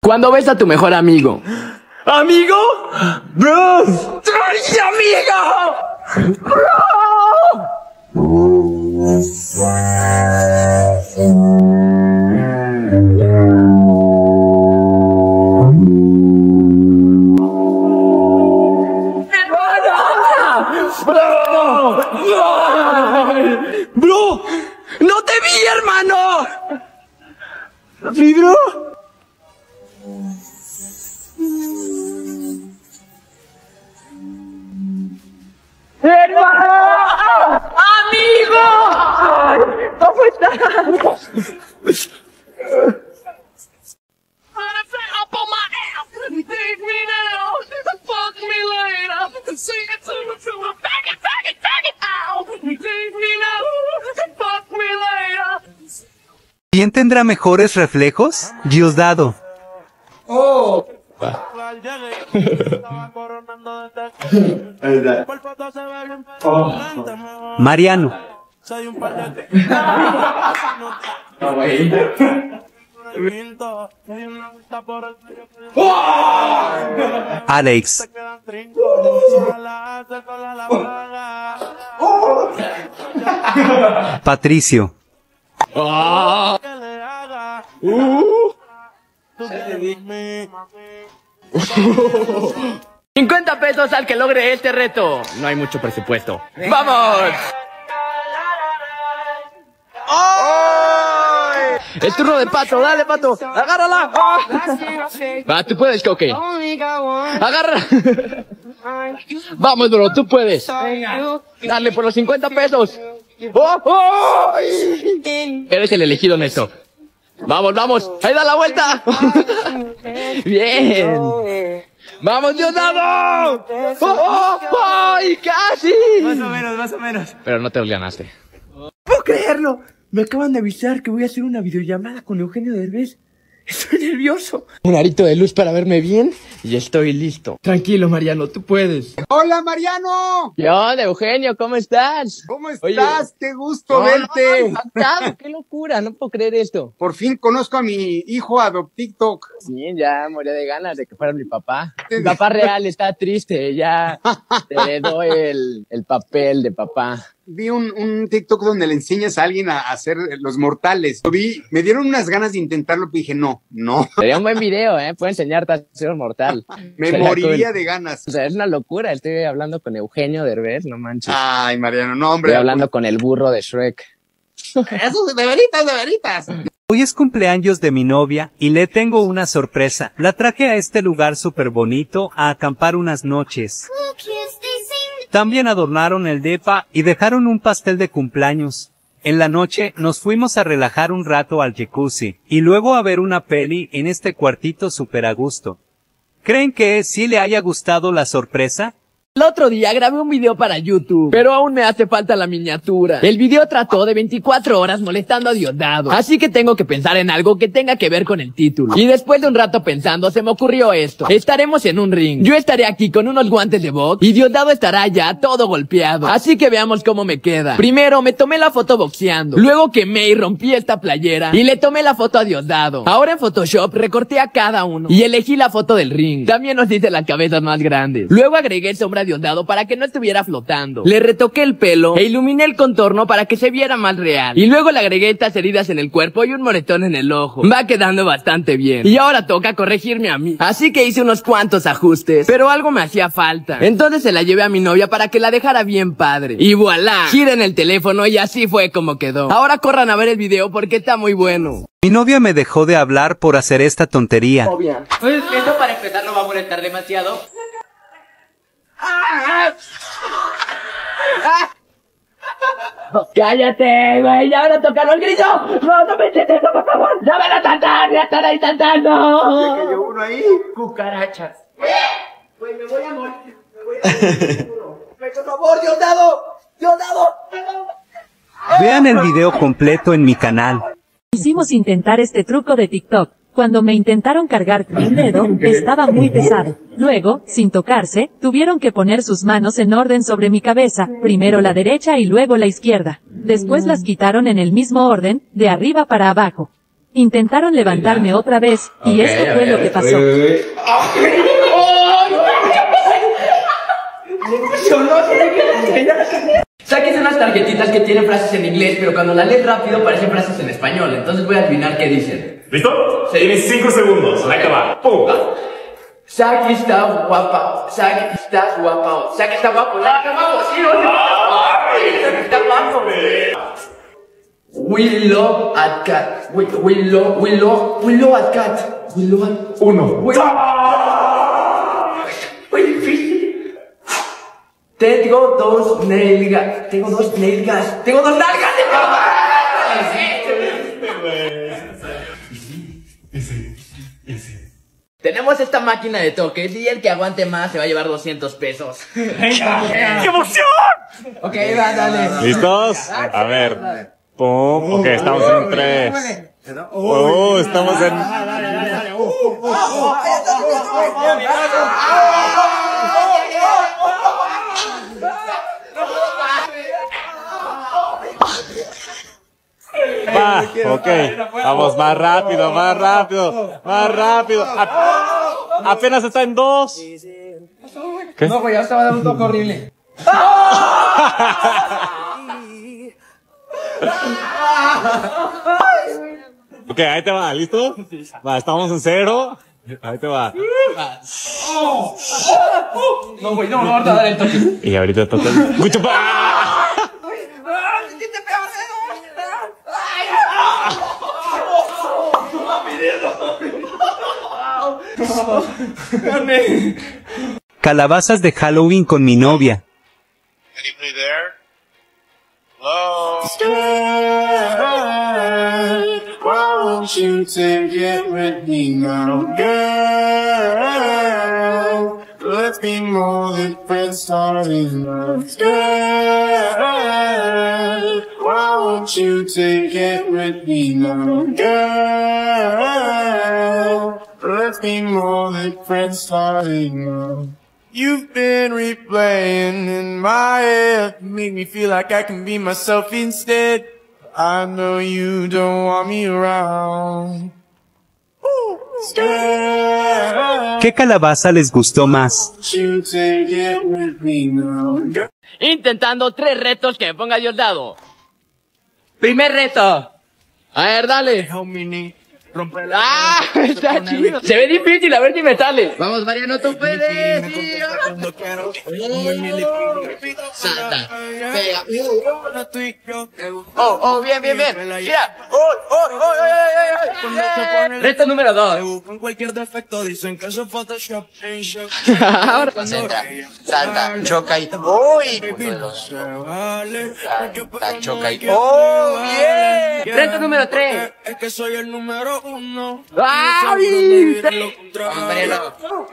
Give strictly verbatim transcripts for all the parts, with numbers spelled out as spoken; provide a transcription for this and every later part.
Cuando ves a tu mejor amigo. ¿Amigo? ¡Bro! ¡Ay, amigo! ¡Bro! ¡Bro! ¡Bro! ¡No te vi, hermano! ¿Sí, bro? ¡Hermano! ¡Amigo! ¿Cómo estás? ¿Quién tendrá mejores reflejos? Diosdado. Oh. Oh. Mariano. Alex. Patricio. Oh. Uh. cincuenta pesos al que logre este reto. No hay mucho presupuesto. ¡Vamos! ¡Oh! El turno de Pato, dale, Pato. Agárrala. ¡Oh! Va, tú puedes, Coque. Agárrala. Vamos, bro, tú puedes. Dale por los cincuenta pesos. ¡Oh! ¡Oh! Eres el elegido, Néstor. Vamos, vamos. Ahí da la vuelta. Bien. ¡Vamos, Diosdado! ¡Oh, oh, oh! ¡Ay, casi! Más o menos, más o menos. Pero no te los ganaste. No puedo creerlo. Me acaban de avisar que voy a hacer una videollamada con Eugenio Derbez. Estoy nervioso. Un arito de luz para verme bien y estoy listo. Tranquilo, Mariano, tú puedes. ¡Hola, Mariano! ¿Qué onda, Eugenio? ¿Cómo estás? ¿Cómo estás? Oye, ¡Qué gusto no, verte! No, impactado, ¡qué locura! No puedo creer esto. Por fin conozco a mi hijo adoptiktok. Sí, ya moría de ganas de que fuera mi papá. Mi papá real está triste, ya te heredó el, el papel de papá. Vi un, un TikTok donde le enseñas a alguien a hacer los mortales. Lo vi, me dieron unas ganas de intentarlo, pero dije, no, no. Sería un buen video, ¿eh? Puedo enseñarte a hacer un mortal. Me Sería moriría cool. de ganas. O sea, es una locura. Estoy hablando con Eugenio Derbez, no manches. Ay, Mariano, no, hombre. Estoy hablando con el burro de Shrek. Eso de veritas, de veritas. Hoy es cumpleaños de mi novia y le tengo una sorpresa. La traje a este lugar súper bonito a acampar unas noches. También adornaron el depa y dejaron un pastel de cumpleaños. En la noche nos fuimos a relajar un rato al jacuzzi y luego a ver una peli en este cuartito súper a gusto. ¿Creen que sí le haya gustado la sorpresa? El otro día grabé un video para YouTube, pero aún me hace falta la miniatura. El video trató de veinticuatro horas molestando a Diosdado, así que tengo que pensar en algo que tenga que ver con el título. Y después de un rato pensando, se me ocurrió esto. Estaremos en un ring. Yo estaré aquí con unos guantes de box y Diosdado estará ya todo golpeado. Así que veamos cómo me queda. Primero me tomé la foto boxeando, luego quemé y rompí esta playera y le tomé la foto a Diosdado. Ahora en Photoshop recorté a cada uno y elegí la foto del ring. También nos hice las cabezas más grandes. Luego agregué sombra de Diosdado para que no estuviera flotando. Le retoqué el pelo e iluminé el contorno para que se viera más real. Y luego le agregué estas heridas en el cuerpo y un moretón en el ojo. Va quedando bastante bien. Y ahora toca corregirme a mí. Así que hice unos cuantos ajustes, pero algo me hacía falta. Entonces se la llevé a mi novia para que la dejara bien padre. Y voilà, giren el teléfono y así fue como quedó. Ahora corran a ver el video porque está muy bueno. Mi novia me dejó de hablar por hacer esta tontería. Obvio. Pues eso para empezar no va a molestar demasiado. ¡Cállate, güey! ¡Ya van a tocarlo el grito! ¡No, no me eches eso, por favor! ¡Ya van a saltar! ¡Ya están ahí saltando! ¿Me cayó uno ahí? Cucarachas. Pues me voy a morir. Me voy a morir. Por favor, Diosdado. Diosdado. Vean el video completo en mi canal. Quisimos intentar este truco de TikTok. Cuando me intentaron cargar con un dedo, estaba muy pesado. Luego, sin tocarse, tuvieron que poner sus manos en orden sobre mi cabeza, primero la derecha y luego la izquierda. Después las quitaron en el mismo orden, de arriba para abajo. Intentaron levantarme otra vez, y Ok, esto a fue ver, lo que pasó. uy, uy, uy. Saques unas tarjetitas que tienen frases en inglés, pero cuando las lees rápido parecen frases en español. Entonces voy a adivinar qué dicen. ¿Listo? Sí. Tienes cinco segundos. Ahí te va. ¡Pum! Saki está guapa. Saki está guapa. Saki está guapo. Saki está guapo. Sí, no, Saki está guapo. We love at cat. We, we love, we love, we love at cat. We love at... Uno. We... Muy difícil. Tengo dos nalgas. Tengo dos nalgas. Tengo dos nalgas. Tenemos esta máquina de toques y el que aguante más se va a llevar doscientos pesos. ¡Qué emoción! Ok, va, dale. ¿Listos? A ver. Pum. Ok, estamos en un tres. Oh, estamos en... Va, ok. Vamos más rápido, más rápido, más rápido. A- apenas está en dos. ¿Qué? No, pues ya estaba dando un toque horrible. Ok, ahí te va, ¿listo? Va, estamos en cero. Ahí te va. No, güey, no, no, ahorita dar el toque. Y ahorita toca el... ¡Mucho pa! Calabazas de Halloween con mi novia. Anybody there? Hello? Why won't you take it with me now, girl? Let's be more than friends, starting love, girl. Why won't you take it with me now, girl? Let's be more than friends, starting love. You've been replaying in my head, make me feel like I can be myself instead. I know you don't want me around. ¿Qué calabaza les gustó más? You take it with me now. Intentando tres retos que me ponga Dios dado. Primer reto. A ver, dale. ¡Ah! Está chido. Se ve difícil, a ver si me sale. Vamos, Mariano, tú puedes. Sí. Salta. Pega. Oh, oh, bien, bien, bien. Mira. Oh, oh, oh, oh, oh, oh, oh. Reto número dos. Con cualquier defecto dicen que eso es Photoshop. Ahora. Concentra, salta, choca y... ¡Uy! Salta, choca y... ¡Oh, bien! Reto número tres. Es que soy el número uno. ¡Ay! Hombre,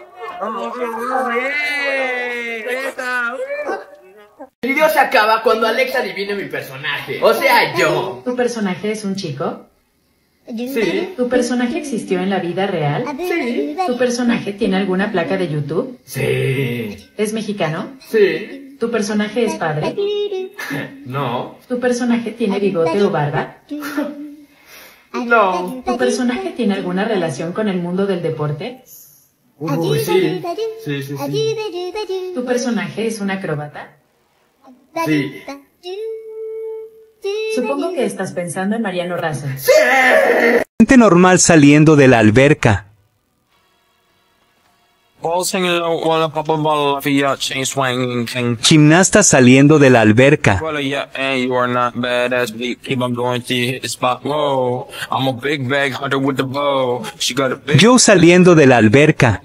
El video se acaba cuando Alex adivine mi personaje. O sea, yo. ¿Tu personaje es un chico? Sí. ¿Tu personaje existió en la vida real? Sí. ¿Tu personaje tiene alguna placa de YouTube? Sí. ¿Es mexicano? Sí. ¿Tu personaje es padre? No. ¿Tu personaje tiene bigote o barba? No. ¿Tu personaje tiene alguna relación con el mundo del deporte? Uy, sí. Sí, sí, sí. ¿Tu personaje es un acróbata? Sí. Supongo que estás pensando en Mariano Razo. Gente normal saliendo de la alberca. Gimnasta saliendo de la alberca. Joe saliendo de la alberca.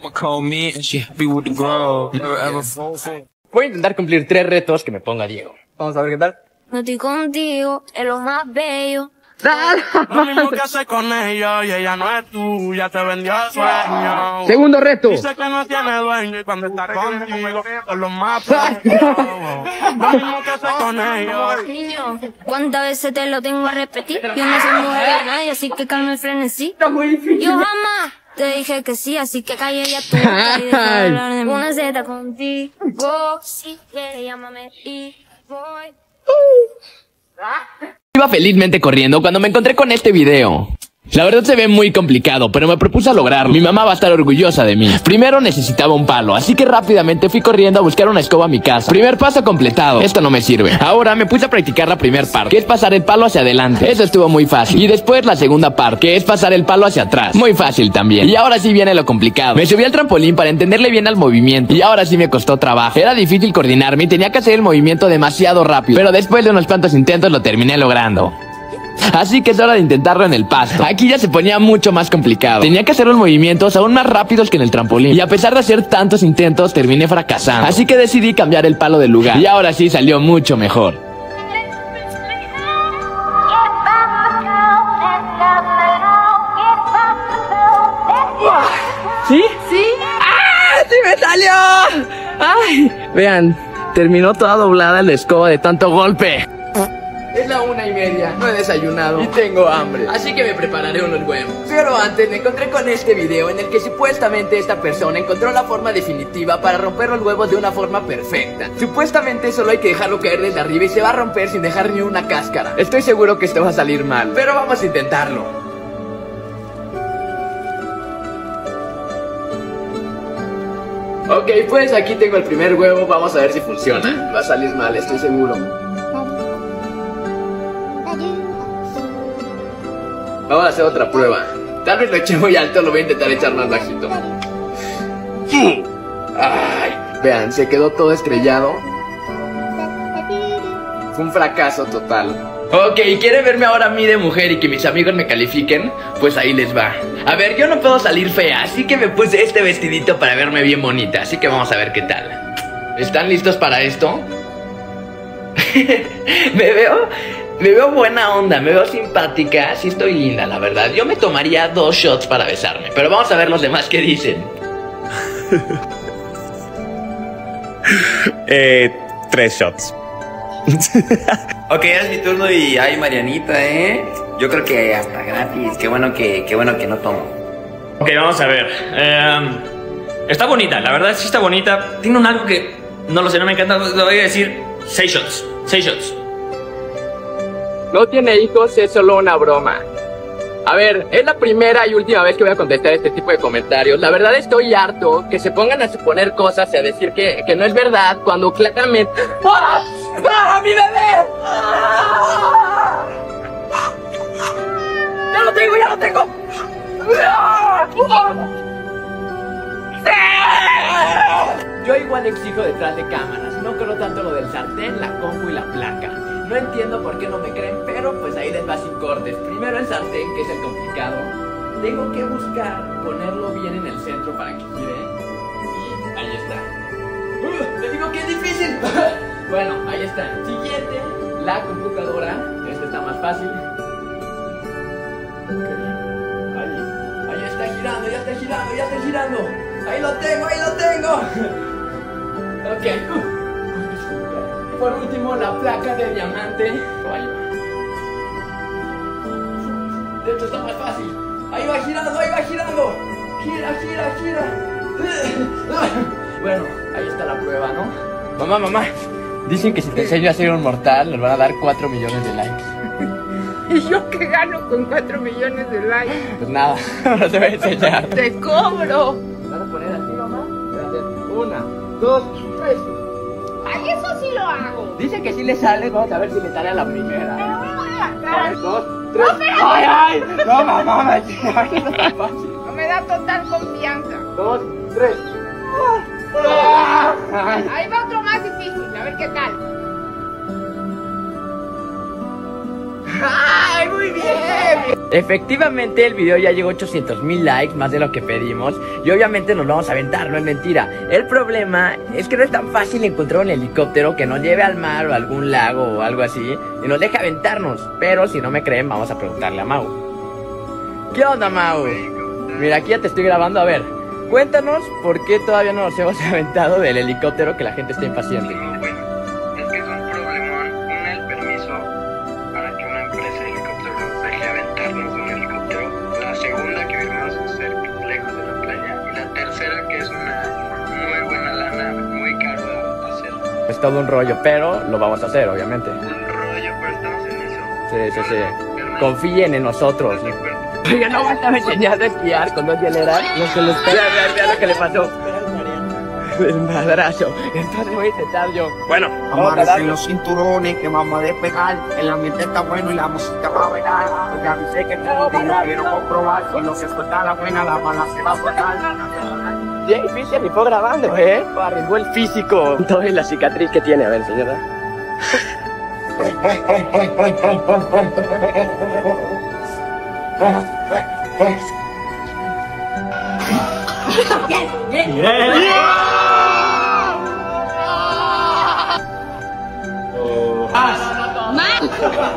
Voy a intentar cumplir tres retos que me ponga Diego. Vamos a ver qué tal. No estoy contigo, es lo más bello. Lo mismo que hace con ella y ella no es tuya, te vendió el sueño. Segundo reto. Dice que no tiene dueño y cuando está contigo es lo más bello. Lo mismo que hace con ella. Niño, ¿cuántas veces te lo tengo a repetir? Yo no soy mujer de nadie, así que calma el frenesí. Está muy difícil. Yo jamás te dije que sí, así que calle ya tú. Y deja de hablar de mí. Una Z contigo, si quieres llámame y voy. Iba felizmente corriendo cuando me encontré con este video. La verdad se ve muy complicado, pero me propuse a lograrlo. Mi mamá va a estar orgullosa de mí. Primero necesitaba un palo, así que rápidamente fui corriendo a buscar una escoba a mi casa. Primer paso completado. Esto no me sirve. Ahora me puse a practicar la primer parte, que es pasar el palo hacia adelante. Eso estuvo muy fácil. Y después la segunda parte, que es pasar el palo hacia atrás. Muy fácil también. Y ahora sí viene lo complicado. Me subí al trampolín para entenderle bien al movimiento. Y ahora sí me costó trabajo. Era difícil coordinarme y tenía que hacer el movimiento demasiado rápido. Pero después de unos cuantos intentos lo terminé logrando. Así que es hora de intentarlo en el pasto. Aquí ya se ponía mucho más complicado. Tenía que hacer los movimientos aún más rápidos que en el trampolín. Y a pesar de hacer tantos intentos, terminé fracasando. Así que decidí cambiar el palo de lugar. Y ahora sí salió mucho mejor. ¿Sí? ¿Sí? ¡Ah! ¡Sí me salió! ¡Ay! Vean, terminó toda doblada la escoba de tanto golpe. Es la una y media, no he desayunado y tengo hambre, así que me prepararé unos huevos. Pero antes me encontré con este video en el que supuestamente esta persona encontró la forma definitiva para romper los huevos de una forma perfecta. Supuestamente solo hay que dejarlo caer desde arriba y se va a romper sin dejar ni una cáscara. Estoy seguro que esto va a salir mal, pero vamos a intentarlo. Ok, pues aquí tengo el primer huevo, vamos a ver si funciona. Va a salir mal, estoy seguro. Vamos a hacer otra prueba. Tal vez lo eché muy alto, lo voy a intentar echar más bajito. Ay, vean, se quedó todo estrellado. Fue un fracaso total. Ok, ¿quieren verme ahora a mí de mujer y que mis amigos me califiquen? Pues ahí les va. A ver, yo no puedo salir fea, así que me puse este vestidito para verme bien bonita. Así que vamos a ver qué tal. ¿Están listos para esto? Me veo... Me veo buena onda, me veo simpática, sí estoy linda, la verdad. Yo me tomaría dos shots para besarme, pero vamos a ver los demás qué dicen. eh, tres shots. Ok, es mi turno y ay, Marianita, ¿eh? Yo creo que hasta gratis, qué bueno que, qué bueno que no tomo. Ok, vamos a ver. Eh, está bonita, la verdad sí está bonita. Tiene un algo que, no lo sé, no me encanta, le voy a decir seis shots, seis shots. No tiene hijos, es solo una broma. A ver, es la primera y última vez que voy a contestar este tipo de comentarios. La verdad estoy harto que se pongan a suponer cosas y a decir que, que no es verdad cuando claramente... ¡Ah! ¡Ah, mi bebé! ¡Ah! ¡Ya lo tengo, ya lo tengo! ¡Ah! Yo igual exijo detrás de cámaras. No creo tanto lo del sartén, la compu y la placa. No entiendo por qué no me creen, pero pues ahí les va sin cortes. Primero el sartén, que es el complicado. Tengo que buscar ponerlo bien en el centro para que gire. Y ahí está. ¡Uh! ¡Les digo que es difícil! Bueno, ahí está. Siguiente, la computadora. Este está más fácil. Okay. Ahí, ahí está girando, ya está girando, ya está girando. Ahí lo tengo, ahí lo tengo. Ok. Uh. Por último, la placa de diamante. Ahí va. De hecho, está más fácil. Ahí va girando, ahí va girando. Gira, gira, gira. Bueno, ahí está la prueba, ¿no? Mamá, mamá. Dicen que si te enseño a ser un mortal, nos van a dar cuatro millones de likes. ¿Y yo qué gano con cuatro millones de likes? Pues nada, ahora te voy a enseñar. ¡Te cobro! ¿Vas a poner así, mamá? Voy a hacer una, dos, tres. ¡Ay, eso sí lo hago! Dice que sí le sale, vamos a ver si le sale a la primera. Pero no voy a sacar. Dos, tres. ¡No, ¡Ay, ay! No, mamá, me no está fácil. No me da total confianza. Dos, tres. Ahí va otro más difícil, a ver qué tal. ¡Ay, muy bien! Efectivamente el video ya llegó a ochocientos mil likes, más de lo que pedimos. Y obviamente nos vamos a aventar, no es mentira. El problema es que no es tan fácil encontrar un helicóptero que nos lleve al mar o a algún lago o algo así y nos deje aventarnos. Pero si no me creen, vamos a preguntarle a Mau. ¿Qué onda, Mau? Mira, aquí ya te estoy grabando, a ver. Cuéntanos por qué todavía no nos hemos aventado del helicóptero, que la gente está impaciente. No, bueno, es que es un problemón. Una, el permiso para que una empresa de helicópteros nos deje aventarnos de un helicóptero. La segunda, que vivimos cerca, lejos de la playa. Y la tercera, que es una muy buena lana, muy caro de hacer. Es todo un rollo, pero lo vamos a hacer, obviamente. Un rollo, pero estamos en eso. Sí, sí, sí. Confíen en nosotros. ¿Estás de acuerdo? Oiga, no me estaba enseñando a esquiar con dos hieleras. Lo que les pega, vea lo que le pasó. El madrazo. Entonces voy a intentar yo. Bueno, amarrarse en los cinturones que vamos a despegar. El ambiente está bueno y la música va a bailar. Ya avisé que todo día quiero comprobar. Si no se suelta la buena, la mala se va a soltar. Jay Fisher, ni fue grabando, ¿eh? Arriesgó el físico. Toda la cicatriz que tiene. A ver, señora. Bien, bien. Más.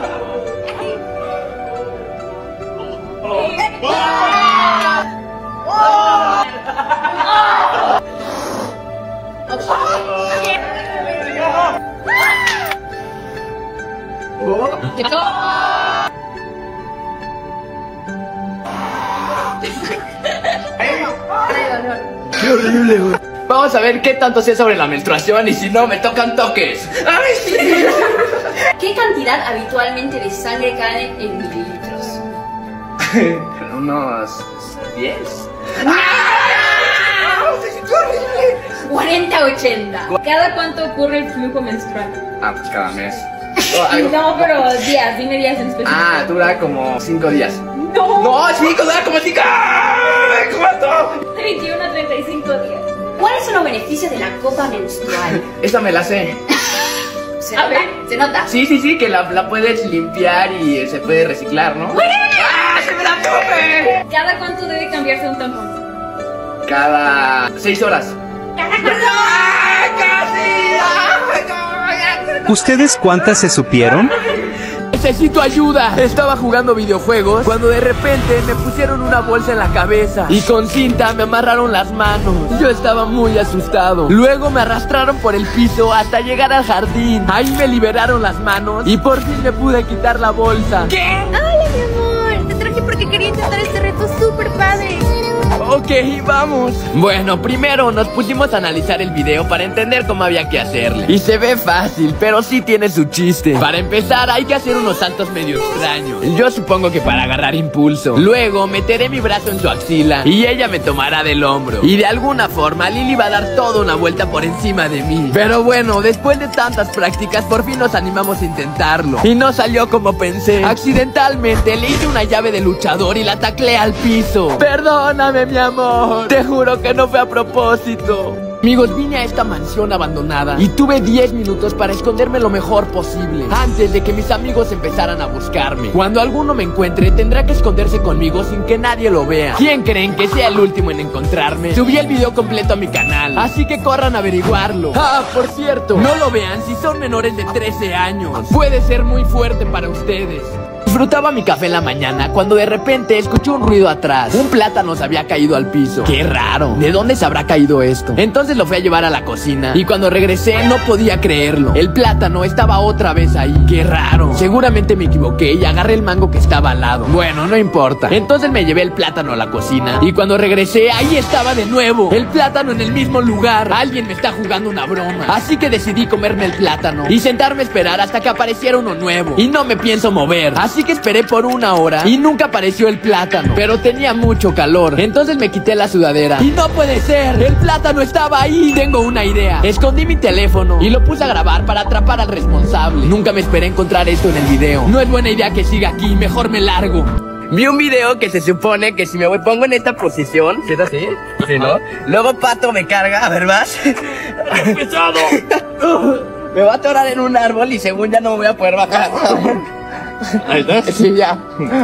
Qué horrible, güey. Vamos a ver qué tanto sé sobre la menstruación y si no me tocan toques. ¡Ay, sí! ¿Qué cantidad habitualmente de sangre cae en mililitros? Unos diez. cuarenta ochenta. ¿Cada cuánto ocurre el flujo menstrual? Ah, pues cada mes. No, pero días, dime días en específico. Ah, dura como cinco días. No. No, chicos, dura como cinco. ¿Cuánto? veintiuno a treinta y cinco días. ¿Cuáles son los beneficios de la copa menstrual? Esa me la sé. ¿Se nota? ¿Se nota? Sí, sí, sí, que la, la puedes limpiar y se puede reciclar, ¿no? ¡Ah, se me la tuve! ¿Cada cuánto debe cambiarse un tampón? Cada seis horas. ¿Ustedes cuántas se supieron? Necesito ayuda. Estaba jugando videojuegos cuando de repente me pusieron una bolsa en la cabeza y con cinta me amarraron las manos. Yo estaba muy asustado. Luego me arrastraron por el piso hasta llegar al jardín. Ahí me liberaron las manos y por fin me pude quitar la bolsa. ¿Qué? Hola, mi amor. Te traje porque quería intentar este reto súper padre. Ok, vamos. Bueno, primero nos pusimos a analizar el video para entender cómo había que hacerle. Y se ve fácil, pero sí tiene su chiste. Para empezar hay que hacer unos saltos medio extraños. Yo supongo que para agarrar impulso. Luego meteré mi brazo en su axila y ella me tomará del hombro. Y de alguna forma Lily va a dar toda una vuelta por encima de mí. Pero bueno, después de tantas prácticas por fin nos animamos a intentarlo. Y no salió como pensé. Accidentalmente le hice una llave de luchador y la tacleé al piso. Perdóname, mi amor, te juro que no fue a propósito. Amigos, vine a esta mansión abandonada y tuve diez minutos para esconderme lo mejor posible antes de que mis amigos empezaran a buscarme. Cuando alguno me encuentre, tendrá que esconderse conmigo sin que nadie lo vea. ¿Quién creen que sea el último en encontrarme? Subí el video completo a mi canal, así que corran a averiguarlo. Ah, por cierto, no lo vean si son menores de trece años. Puede ser muy fuerte para ustedes. Disfrutaba mi café en la mañana cuando de repente escuché un ruido atrás. Un plátano se había caído al piso. ¡Qué raro! ¿De dónde se habrá caído esto? Entonces lo fui a llevar a la cocina y cuando regresé no podía creerlo. El plátano estaba otra vez ahí. ¡Qué raro! Seguramente me equivoqué y agarré el mango que estaba al lado. Bueno, no importa. Entonces me llevé el plátano a la cocina y cuando regresé ahí estaba de nuevo. El plátano en el mismo lugar. Alguien me está jugando una broma. Así que decidí comerme el plátano y sentarme a esperar hasta que apareciera uno nuevo. Y no me pienso mover. Así que esperé por una hora y nunca apareció el plátano, pero tenía mucho calor. Entonces me quité la sudadera y no puede ser, el plátano estaba ahí. Tengo una idea. Escondí mi teléfono y lo puse a grabar para atrapar al responsable. Nunca me esperé encontrar esto en el video. No es buena idea que siga aquí, mejor me largo. Vi un video que se supone que si me voy, pongo en esta posición, ¿sí es así? ¿Sí, no? Luego Pato me carga, a ver, vas. ¡Pesado! Me va a atorar en un árbol y según ya no me voy a poder bajar. ¿Ahí estás? Sí, ya.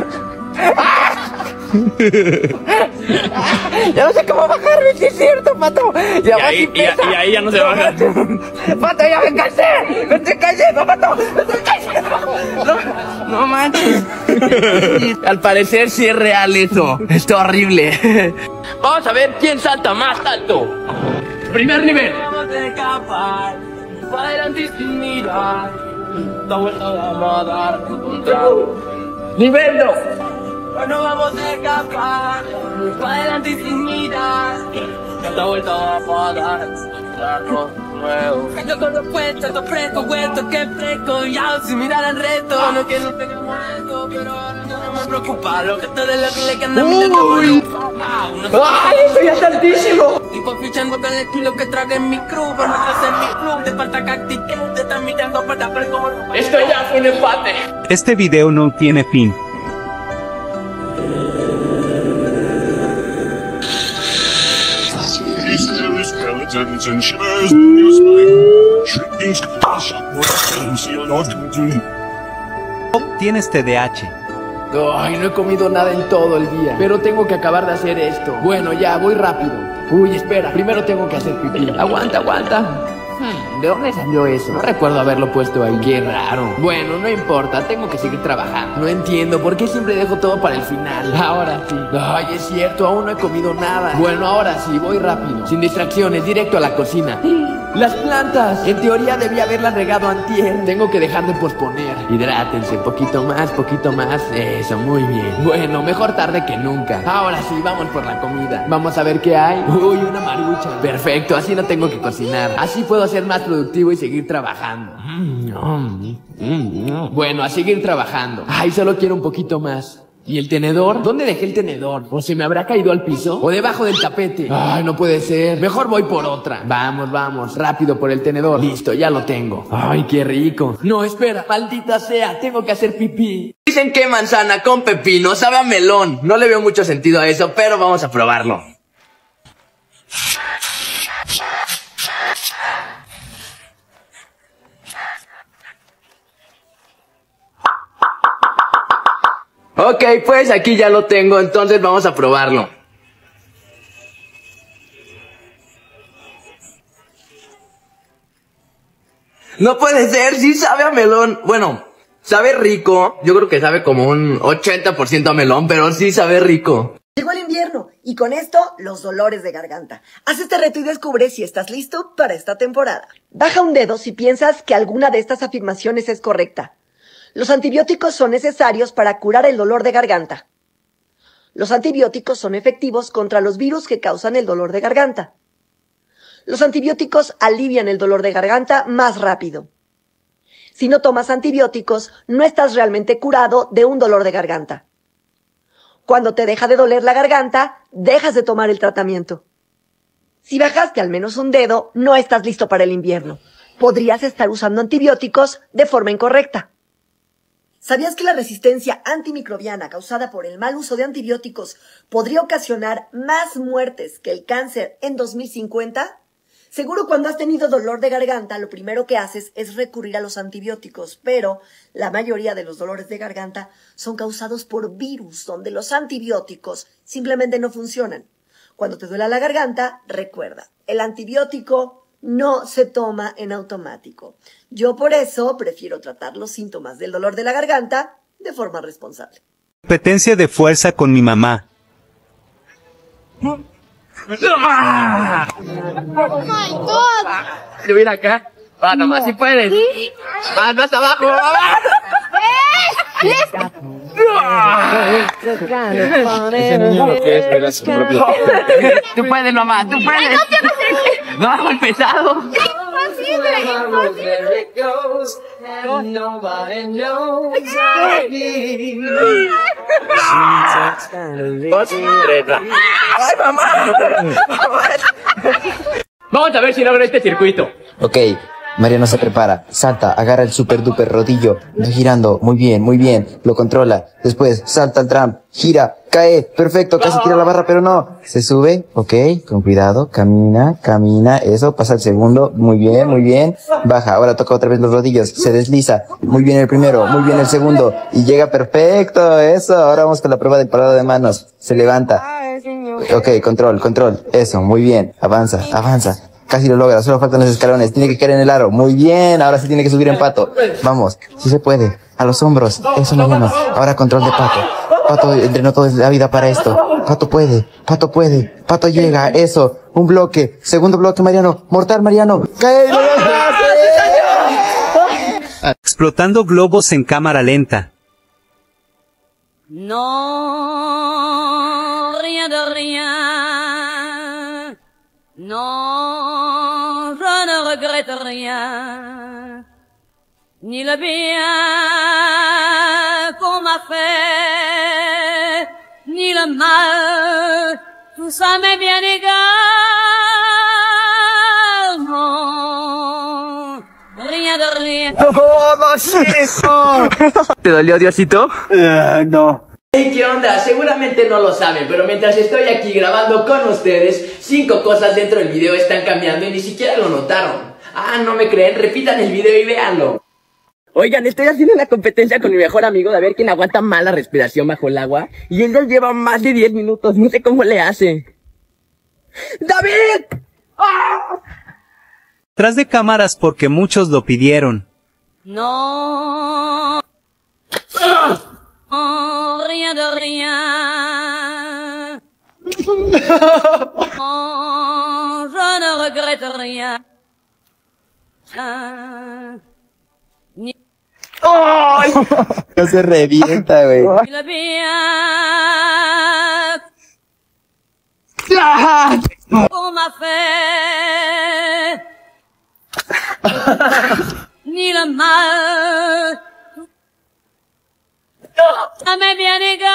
Ya no sé cómo bajarme, sí es cierto, Pato. Ya y, ahí, y, y ahí ya no se baja. Pato, ya me cansé. Me estoy cayendo, Pato. Me estoy cayendo. No, no manches. Al parecer sí es real eso. Está horrible. Vamos a ver quién salta más alto. Primer nivel. Vamos a escapar. Para adelante sin mirar. La vuelta vamos a dar nivel dos. No vamos a escapar. Para adelante sin mirar. La vuelta vamos a dar. nuevo. Yo con los puestos, todo fresco, huerto, que fresco. Ya sin mirar al resto, no quiero que tengamos esto, pero ahora no me preocupa. Lo que todo es lo que le queda mirando. ¡Ay, estoy ya tantísimo! Tipo fichando con el estilo que traje en mi crew. Por no hacer mi club, te falta actitud. Te están mirando para ver cómo. Esto ya fue un empate. Este video no tiene fin. Tienes T D A H. Ay, no he comido nada en todo el día, pero tengo que acabar de hacer esto. Bueno, ya, voy rápido. Uy, espera, primero tengo que hacer pipí. Aguanta, aguanta. Hmm, ¿de dónde salió eso? No recuerdo haberlo puesto ahí. Qué raro. Bueno, no importa, tengo que seguir trabajando. No entiendo por qué siempre dejo todo para el final. Ahora sí. Ay, es cierto, aún no he comido nada. Bueno, ahora sí, voy rápido. Sin distracciones, directo a la cocina. ¡Las plantas! En teoría debía haberlas regado antier. Tengo que dejar de posponer. Hidrátense, poquito más, poquito más. Eso, muy bien. Bueno, mejor tarde que nunca. Ahora sí, vamos por la comida. Vamos a ver qué hay. Uy, una marucha. Perfecto, así no tengo que cocinar. Así puedo ser más productivo y seguir trabajando. Bueno, a seguir trabajando. Ay, solo quiero un poquito más. ¿Y el tenedor? ¿Dónde dejé el tenedor? ¿O se me habrá caído al piso? ¿O debajo del tapete? Ay, no puede ser. Mejor voy por otra. Vamos, vamos. Rápido por el tenedor. Listo, ya lo tengo. Ay, qué rico. No, espera. Maldita sea. Tengo que hacer pipí. Dicen que manzana con pepino sabe a melón. No le veo mucho sentido a eso, pero vamos a probarlo. Ok, pues aquí ya lo tengo, entonces vamos a probarlo. No puede ser, sí sabe a melón. Bueno, sabe rico. Yo creo que sabe como un ochenta por ciento a melón, pero sí sabe rico. Llegó el invierno y con esto los dolores de garganta. Haz este reto y descubre si estás listo para esta temporada. Baja un dedo si piensas que alguna de estas afirmaciones es correcta. Los antibióticos son necesarios para curar el dolor de garganta. Los antibióticos son efectivos contra los virus que causan el dolor de garganta. Los antibióticos alivian el dolor de garganta más rápido. Si no tomas antibióticos, no estás realmente curado de un dolor de garganta. Cuando te deja de doler la garganta, dejas de tomar el tratamiento. Si bajaste al menos un dedo, no estás listo para el invierno. Podrías estar usando antibióticos de forma incorrecta. ¿Sabías que la resistencia antimicrobiana causada por el mal uso de antibióticos podría ocasionar más muertes que el cáncer en dos mil cincuenta? Seguro cuando has tenido dolor de garganta, lo primero que haces es recurrir a los antibióticos, pero la mayoría de los dolores de garganta son causados por virus, donde los antibióticos simplemente no funcionan. Cuando te duela la garganta, recuerda, el antibiótico no se toma en automático. Yo por eso prefiero tratar los síntomas del dolor de la garganta de forma responsable. Competencia de fuerza con mi mamá. ¡Oh, my God! Subir acá. Va, nomás si puedes. Más, más abajo. Ese niño lo que es, verás su propio. Tú puedes, mamá, tú puedes. No hago el pesado. ¡Ay, mamá! Vamos a ver si logro este circuito. Ok, Mariano se prepara, salta, agarra el super duper rodillo, va girando, muy bien, muy bien, lo controla, después salta al tram, gira, cae, perfecto, casi tira la barra, pero no, se sube, ok, con cuidado, camina, camina, eso, pasa el segundo, muy bien, muy bien, baja, ahora toca otra vez los rodillos, se desliza, muy bien el primero, muy bien el segundo, y llega perfecto, eso, ahora vamos con la prueba del parado de manos, se levanta, ok, control, control, eso, muy bien, avanza, avanza. Casi lo logra, solo faltan los escalones, tiene que caer en el aro, muy bien, ahora sí tiene que subir en pato, vamos, sí se puede, a los hombros, eso Mariano, ahora control de pato, Pato entrenó toda la vida para esto, Pato puede, Pato puede, Pato llega, eso, un bloque, segundo bloque Mariano, mortal Mariano, cae, Explotando globos en cámara lenta. No, rien de rien. Non, je ne regrette rien, ni le bien qu'on m'a fait, ni le mal, tout ça m'est bien égal, non, rien de rien. ¡Oh, Diosito! ¿Te dolió, Diosito? Uh, no. Hey, ¿qué onda? Seguramente no lo saben, pero mientras estoy aquí grabando con ustedes, cinco cosas dentro del video están cambiando y ni siquiera lo notaron. Ah, no me creen, repitan el video y véanlo. Oigan, estoy haciendo una competencia con mi mejor amigo de a ver quién aguanta más la respiración bajo el agua. Y él ya lleva más de diez minutos, no sé cómo le hace. ¡David! ¡Ah! Tras de cámaras porque muchos lo pidieron. No, oh, rien de rien. Oh, je ne regrette rien. Ah, ni ¡Ay! No se revienta, güey. le bien qu'on m'a fait, ni le mal, ça m'est bien égal.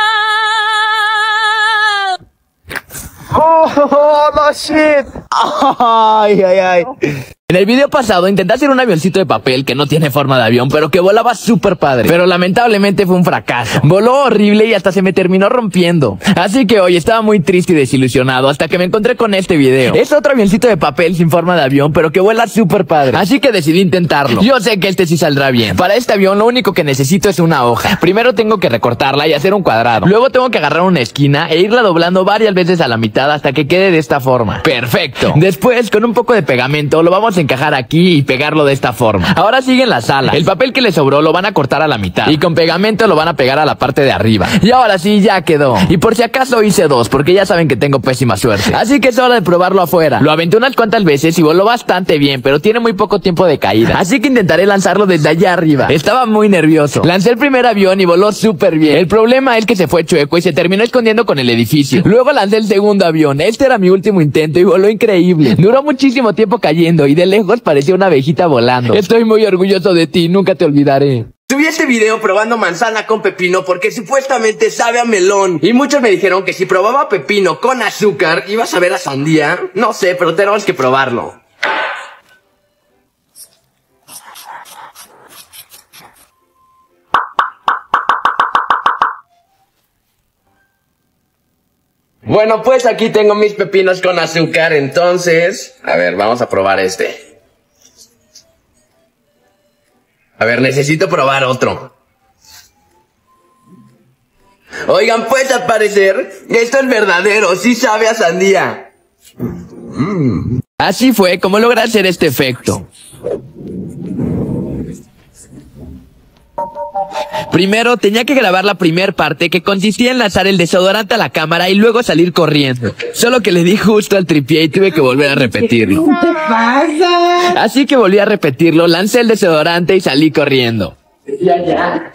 ¡Oh, oh, no shit! ¡Ay, ay, ay! En el video pasado intenté hacer un avioncito de papel que no tiene forma de avión, pero que volaba súper padre. Pero lamentablemente fue un fracaso. Voló horrible y hasta se me terminó rompiendo. Así que hoy estaba muy triste y desilusionado hasta que me encontré con este video. Es otro avioncito de papel sin forma de avión, pero que vuela súper padre. Así que decidí intentarlo. Yo sé que este sí saldrá bien. Para este avión lo único que necesito es una hoja. Primero tengo que recortarla y hacer un cuadrado. Luego tengo que agarrar una esquina e irla doblando varias veces a la mitad hasta que quede de esta forma. ¡Perfecto! Después, con un poco de pegamento, lo vamos a encajar aquí y pegarlo de esta forma. Ahora siguen las alas. El papel que le sobró lo van a cortar a la mitad y con pegamento lo van a pegar a la parte de arriba. Y ahora sí, ya quedó. Y por si acaso hice dos, porque ya saben que tengo pésima suerte. Así que es hora de probarlo afuera. Lo aventé unas cuantas veces y voló bastante bien, pero tiene muy poco tiempo de caída. Así que intentaré lanzarlo desde allá arriba. Estaba muy nervioso. Lancé el primer avión y voló súper bien. El problema es que se fue chueco y se terminó escondiendo con el edificio. Luego lancé el segundo avión. Este era mi último intento y voló increíble. Duró muchísimo tiempo cayendo y de lejos parecía una abejita volando. Estoy muy orgulloso de ti, nunca te olvidaré. Subí este video probando manzana con pepino porque supuestamente sabe a melón. Y muchos me dijeron que si probaba pepino con azúcar iba a saber a sandía. No sé, pero tenemos que probarlo. Bueno, pues aquí tengo mis pepinos con azúcar, entonces... A ver, vamos a probar este. A ver, necesito probar otro. Oigan, pues al parecer, esto es verdadero, sí sabe a sandía. Mm. Así fue como logré hacer este efecto. Primero tenía que grabar la primer parte, que consistía en lanzar el desodorante a la cámara y luego salir corriendo. Solo que le di justo al tripié y tuve que volver a repetirlo. ¿Qué te pasa? Así que volví a repetirlo, lancé el desodorante y salí corriendo. Ya, ya.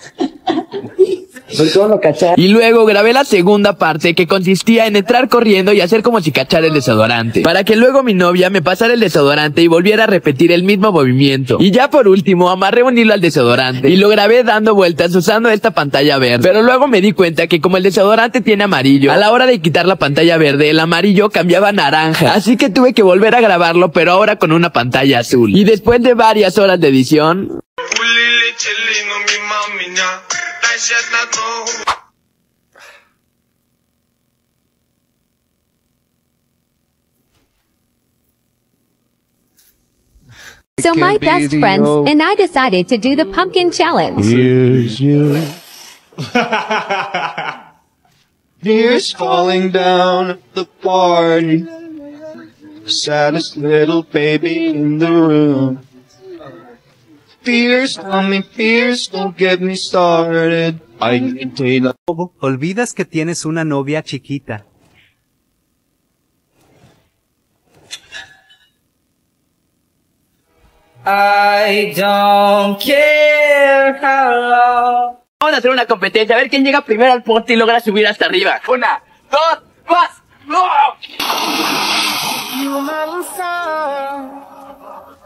Y luego grabé la segunda parte, que consistía en entrar corriendo y hacer como si cachara el desodorante, para que luego mi novia me pasara el desodorante y volviera a repetir el mismo movimiento. Y ya por último amarré un hilo al desodorante y lo grabé dando vueltas usando esta pantalla verde. Pero luego me di cuenta que como el desodorante tiene amarillo, a la hora de quitar la pantalla verde, el amarillo cambiaba a naranja. Así que tuve que volver a grabarlo, pero ahora con una pantalla azul. Y después de varias horas de edición... So my best friends and I decided to do the pumpkin challenge. Here's you. Tears falling down at the party. Saddest little baby in the room. Fears, coming fears, don't get me started. I can tell you. Olvidas que tienes una novia chiquita. I don't care how long. Vamos a hacer una competencia, a ver quién llega primero al poste y logra subir hasta arriba. Una, dos, más. ¡No!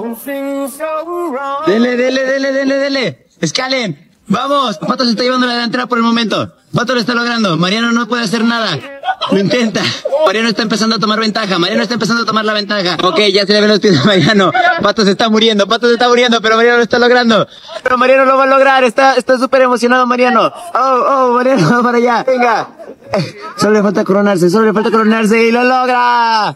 Dele, dele, dele, dele, dele. Escalen. Vamos. Pato se está llevando la delantera por el momento. Pato lo está logrando. Mariano no puede hacer nada. Lo intenta. Mariano está empezando a tomar ventaja. Mariano está empezando a tomar la ventaja. Ok, ya se le ven los pies a Mariano. Pato se está muriendo. Pato se está muriendo, pero Mariano lo está logrando. Pero Mariano lo va a lograr. Está está súper emocionado Mariano. Oh, oh, Mariano va para allá. Venga. Solo le falta coronarse. Solo le falta coronarse y lo logra.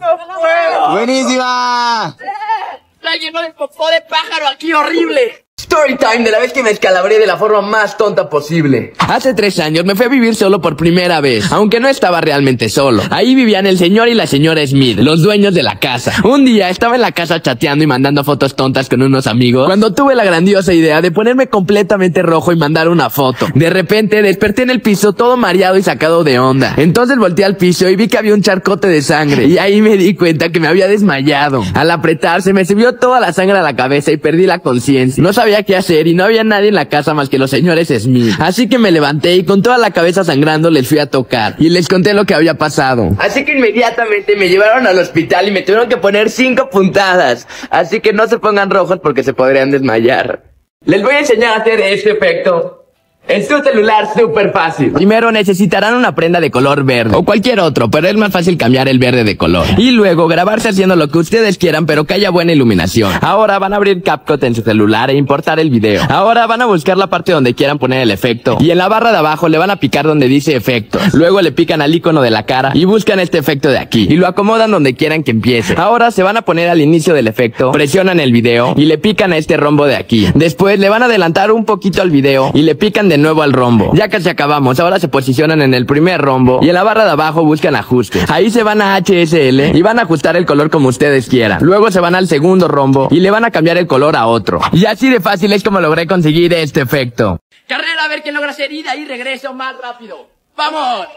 Buenísima. Alguien no le popó de pájaro aquí, horrible. Story time de la vez que me escalabré de la forma más tonta posible. Hace tres años me fui a vivir solo por primera vez, aunque no estaba realmente solo. Ahí vivían el señor y la señora Smith, los dueños de la casa. Un día estaba en la casa chateando y mandando fotos tontas con unos amigos, cuando tuve la grandiosa idea de ponerme completamente rojo y mandar una foto. De repente desperté en el piso todo mareado y sacado de onda. Entonces volteé al piso y vi que había un charcote de sangre, y ahí me di cuenta que me había desmayado. Al apretarse me subió toda la sangre a la cabeza y perdí la conciencia. No sabía qué hacer y no había nadie en la casa más que los señores Smith. Así que me levanté y con toda la cabeza sangrando les fui a tocar y les conté lo que había pasado. Así que inmediatamente me llevaron al hospital y me tuvieron que poner cinco puntadas. Así que no se pongan rojos porque se podrían desmayar. Les voy a enseñar a hacer este efecto en su celular súper fácil. Primero necesitarán una prenda de color verde o cualquier otro, pero es más fácil cambiar el verde de color. Y luego grabarse haciendo lo que ustedes quieran, pero que haya buena iluminación. Ahora van a abrir CapCut en su celular e importar el video. Ahora van a buscar la parte donde quieran poner el efecto y en la barra de abajo le van a picar donde dice efectos. Luego le pican al icono de la cara y buscan este efecto de aquí y lo acomodan donde quieran que empiece. Ahora se van a poner al inicio del efecto, presionan el video y le pican a este rombo de aquí. Después le van a adelantar un poquito al video y le pican de nuevo al rombo. Ya casi acabamos. Ahora se posicionan en el primer rombo y en la barra de abajo buscan ajustes. Ahí se van a H S L y van a ajustar el color como ustedes quieran. Luego se van al segundo rombo y le van a cambiar el color a otro. Y así de fácil es como logré conseguir este efecto. Carrera, a ver quién logra hacer ida y regreso más rápido. ¡Vamos!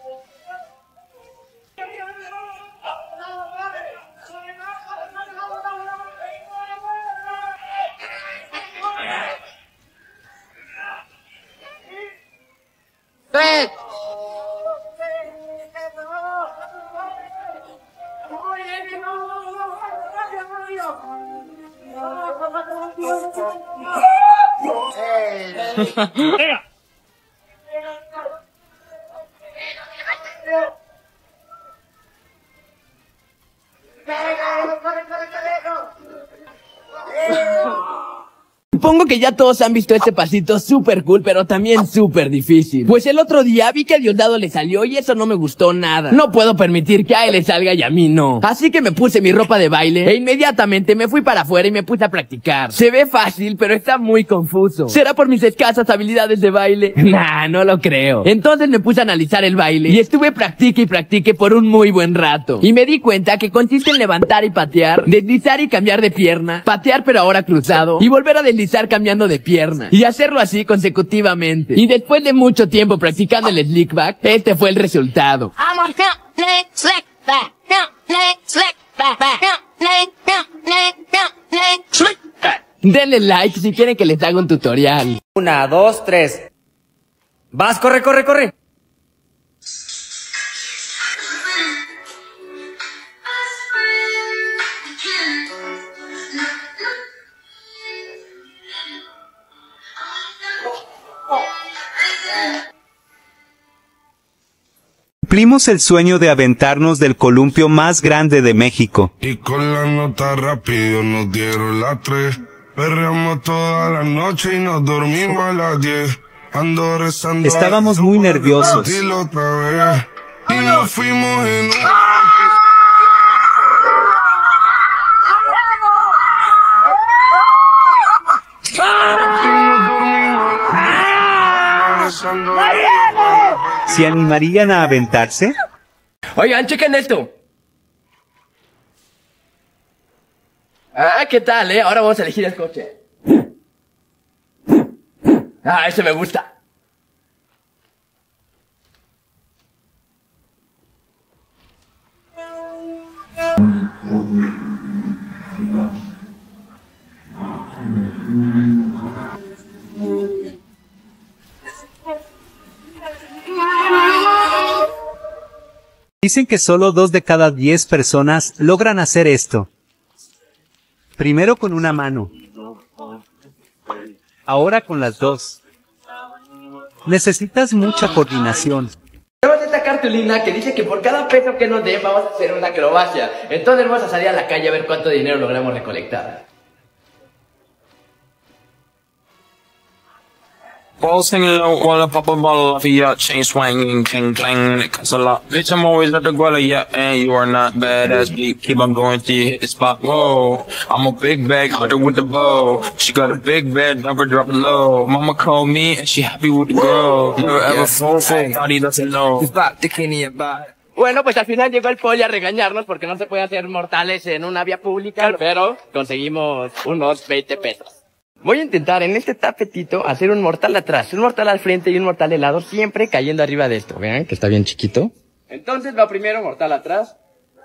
¡Tres! ¡Venga! Supongo que ya todos han visto este pasito súper cool, pero también súper difícil. Pues el otro día vi que a Diosdado le salió y eso no me gustó nada. No puedo permitir que a él le salga y a mí no. Así que me puse mi ropa de baile e inmediatamente me fui para afuera y me puse a practicar. Se ve fácil, pero está muy confuso. ¿Será por mis escasas habilidades de baile? Nah, no lo creo. Entonces me puse a analizar el baile y estuve practique y practique por un muy buen rato. Y me di cuenta que consiste en levantar y patear, deslizar y cambiar de pierna, patear pero ahora cruzado y volver a deslizar cambiando de pierna y hacerlo así consecutivamente. Y después de mucho tiempo practicando el slick back, este fue el resultado. Denle like si quieren que les haga un tutorial. Una, dos, tres. Vas, corre, corre, corre. Cumplimos el sueño de aventarnos del columpio más grande de México. Y con la nota rápido nos dieron las tres. Perreamos toda la noche y nos dormimos a las diez. Ando rezando. Estábamos muy nerviosos. Y nos fuimos en... ¿Se animarían a aventarse? Oigan, chequen esto. Ah, ¿qué tal, eh? Ahora vamos a elegir el coche. Ah, ese me gusta. Dicen que solo dos de cada diez personas logran hacer esto. Primero con una mano. Ahora con las dos. Necesitas mucha coordinación. Tenemos esta cartulina que dice que por cada peso que nos den vamos a hacer una acrobacia. Entonces vamos a salir a la calle a ver cuánto dinero logramos recolectar. Balls hanging out while I pop a bottle off of ya. Chain swinging, clang clang, it costs a lot. Bitch, I'm always at the guala, yeah, and you are not badass beat. Keep on going till you hit the spot. Whoa, I'm a big bag hunter with the bow. She got a big bed, never drop it low. Mama called me and she happy with the girl. Never ever fall for thought he doesn't know. Bueno, pues al final llegó el poli a regañarnos porque no se puede hacer mortales en una vía pública, pero conseguimos unos veinte pesos. Voy a intentar en este tapetito hacer un mortal atrás, un mortal al frente y un mortal de lado, siempre cayendo arriba de esto. Vean que está bien chiquito. Entonces va primero mortal atrás.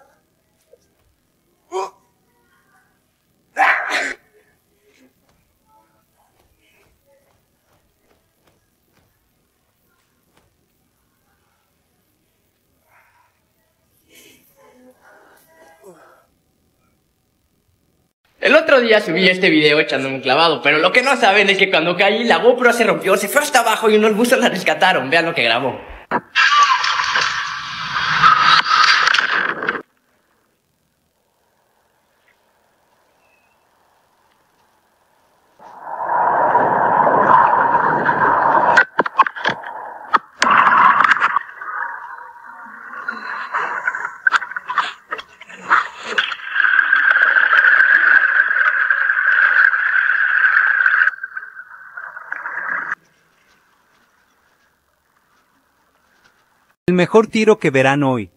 El otro día subí este video echándome un clavado, pero lo que no saben es que cuando caí la GoPro se rompió, se fue hasta abajo y unos buzos la rescataron. Vean lo que grabó. El mejor tiro que verán hoy.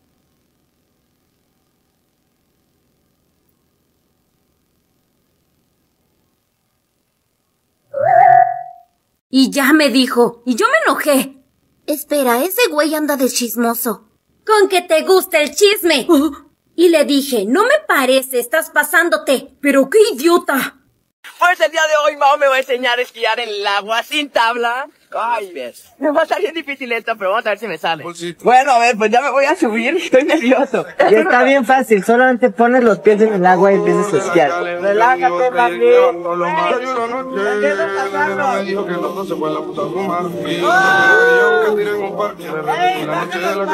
Y ya me dijo, y yo me enojé. Espera, ese güey anda de chismoso. Con que te gusta el chisme. Y le dije, no me parece, estás pasándote. Pero qué idiota. Pues el día de hoy Mao me va a enseñar a esquiar en el agua sin tabla. Ay, ves. Me va a salir difícil esto, pero vamos a ver si me sale. Bueno, a ver, pues ya me voy a subir. Estoy nervioso. Y está bien fácil, solamente pones los pies en el agua y empiezas a esquiar. Relájate, papi. ¿Qué está pasando? Me dijo que los dos se fue a la puta fumar. Y yo que tiré en un parque. De repente la noche de la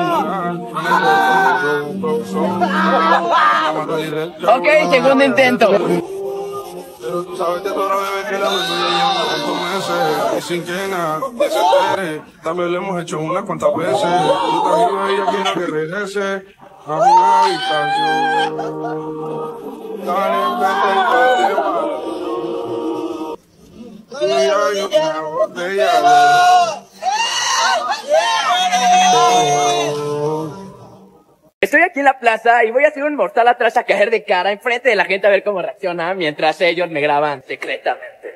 cabela. Ok, segundo intento. Pero tú sabes de toda la bebé que la bebé lleva tantos meses y sin que nada desestere. También le hemos hecho unas cuantas veces. Yo traigo a ella quiero que regrese a mi habitación. Dale, vete, vete, vete. Mira, yo una botella. Estoy aquí en la plaza y voy a hacer un mortal atrás a caer de cara enfrente de la gente a ver cómo reacciona mientras ellos me graban secretamente.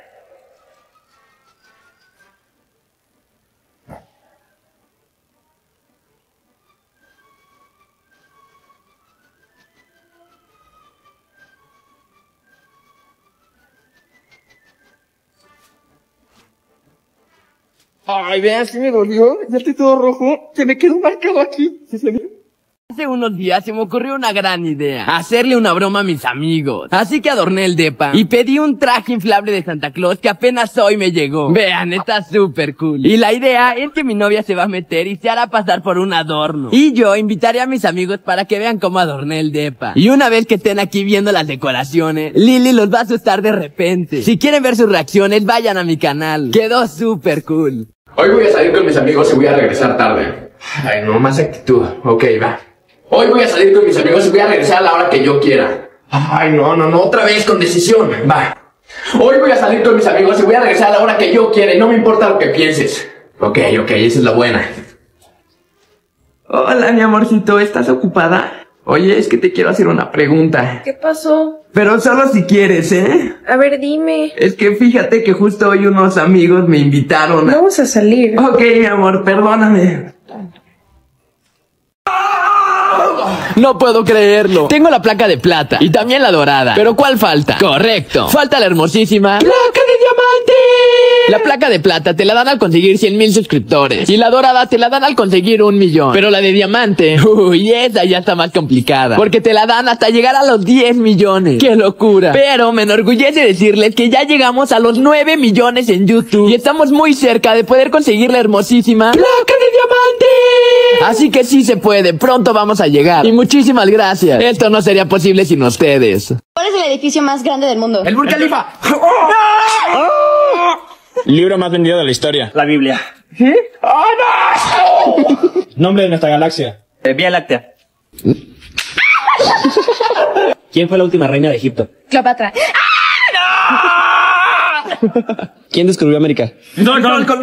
Ay, vean, sí me dolió. Ya estoy todo rojo. Se me quedó marcado aquí. ¿Sí se ve? Hace unos días se me ocurrió una gran idea. Hacerle una broma a mis amigos. Así que adorné el depa y pedí un traje inflable de Santa Claus que apenas hoy me llegó. Vean, está súper cool. Y la idea es que mi novia se va a meter y se hará pasar por un adorno. Y yo invitaré a mis amigos para que vean cómo adorné el depa. Y una vez que estén aquí viendo las decoraciones, Lily los va a asustar de repente. Si quieren ver sus reacciones, vayan a mi canal. Quedó súper cool. Hoy voy a salir con mis amigos y voy a regresar tarde. Ay, no, más actitud. Ok, va. Hoy voy a salir con mis amigos y voy a regresar a la hora que yo quiera. Ay, no, no, no, otra vez con decisión. Va. Hoy voy a salir con mis amigos y voy a regresar a la hora que yo quiera y no me importa lo que pienses. Ok, ok, esa es la buena. Hola, mi amorcito, ¿estás ocupada? Oye, es que te quiero hacer una pregunta. ¿Qué pasó? Pero solo si quieres, ¿eh? A ver, dime. Es que fíjate que justo hoy unos amigos me invitaron a... Vamos a salir. Ok, mi amor, perdóname. No puedo creerlo. Tengo la placa de plata y también la dorada. ¿Pero cuál falta? Correcto. Falta la hermosísima placa de diamante. La placa de plata te la dan al conseguir cien mil suscriptores. Y la dorada te la dan al conseguir un millón. Pero la de diamante, uy, esa ya está más complicada. Porque te la dan hasta llegar a los diez millones. ¡Qué locura! Pero me enorgullece decirles que ya llegamos a los nueve millones en YouTube. Y estamos muy cerca de poder conseguir la hermosísima placa de diamante. Así que sí se puede, pronto vamos a llegar. Y muchísimas gracias. Esto no sería posible sin ustedes. ¿Cuál es el edificio más grande del mundo? El Burj Khalifa. Libro más vendido de la historia. La Biblia. ¿Sí? ¡Oh, no! Nombre de nuestra galaxia. Eh, Vía Láctea. ¿Quién fue la última reina de Egipto? Cleopatra. ¿Quién descubrió América? No, no, no.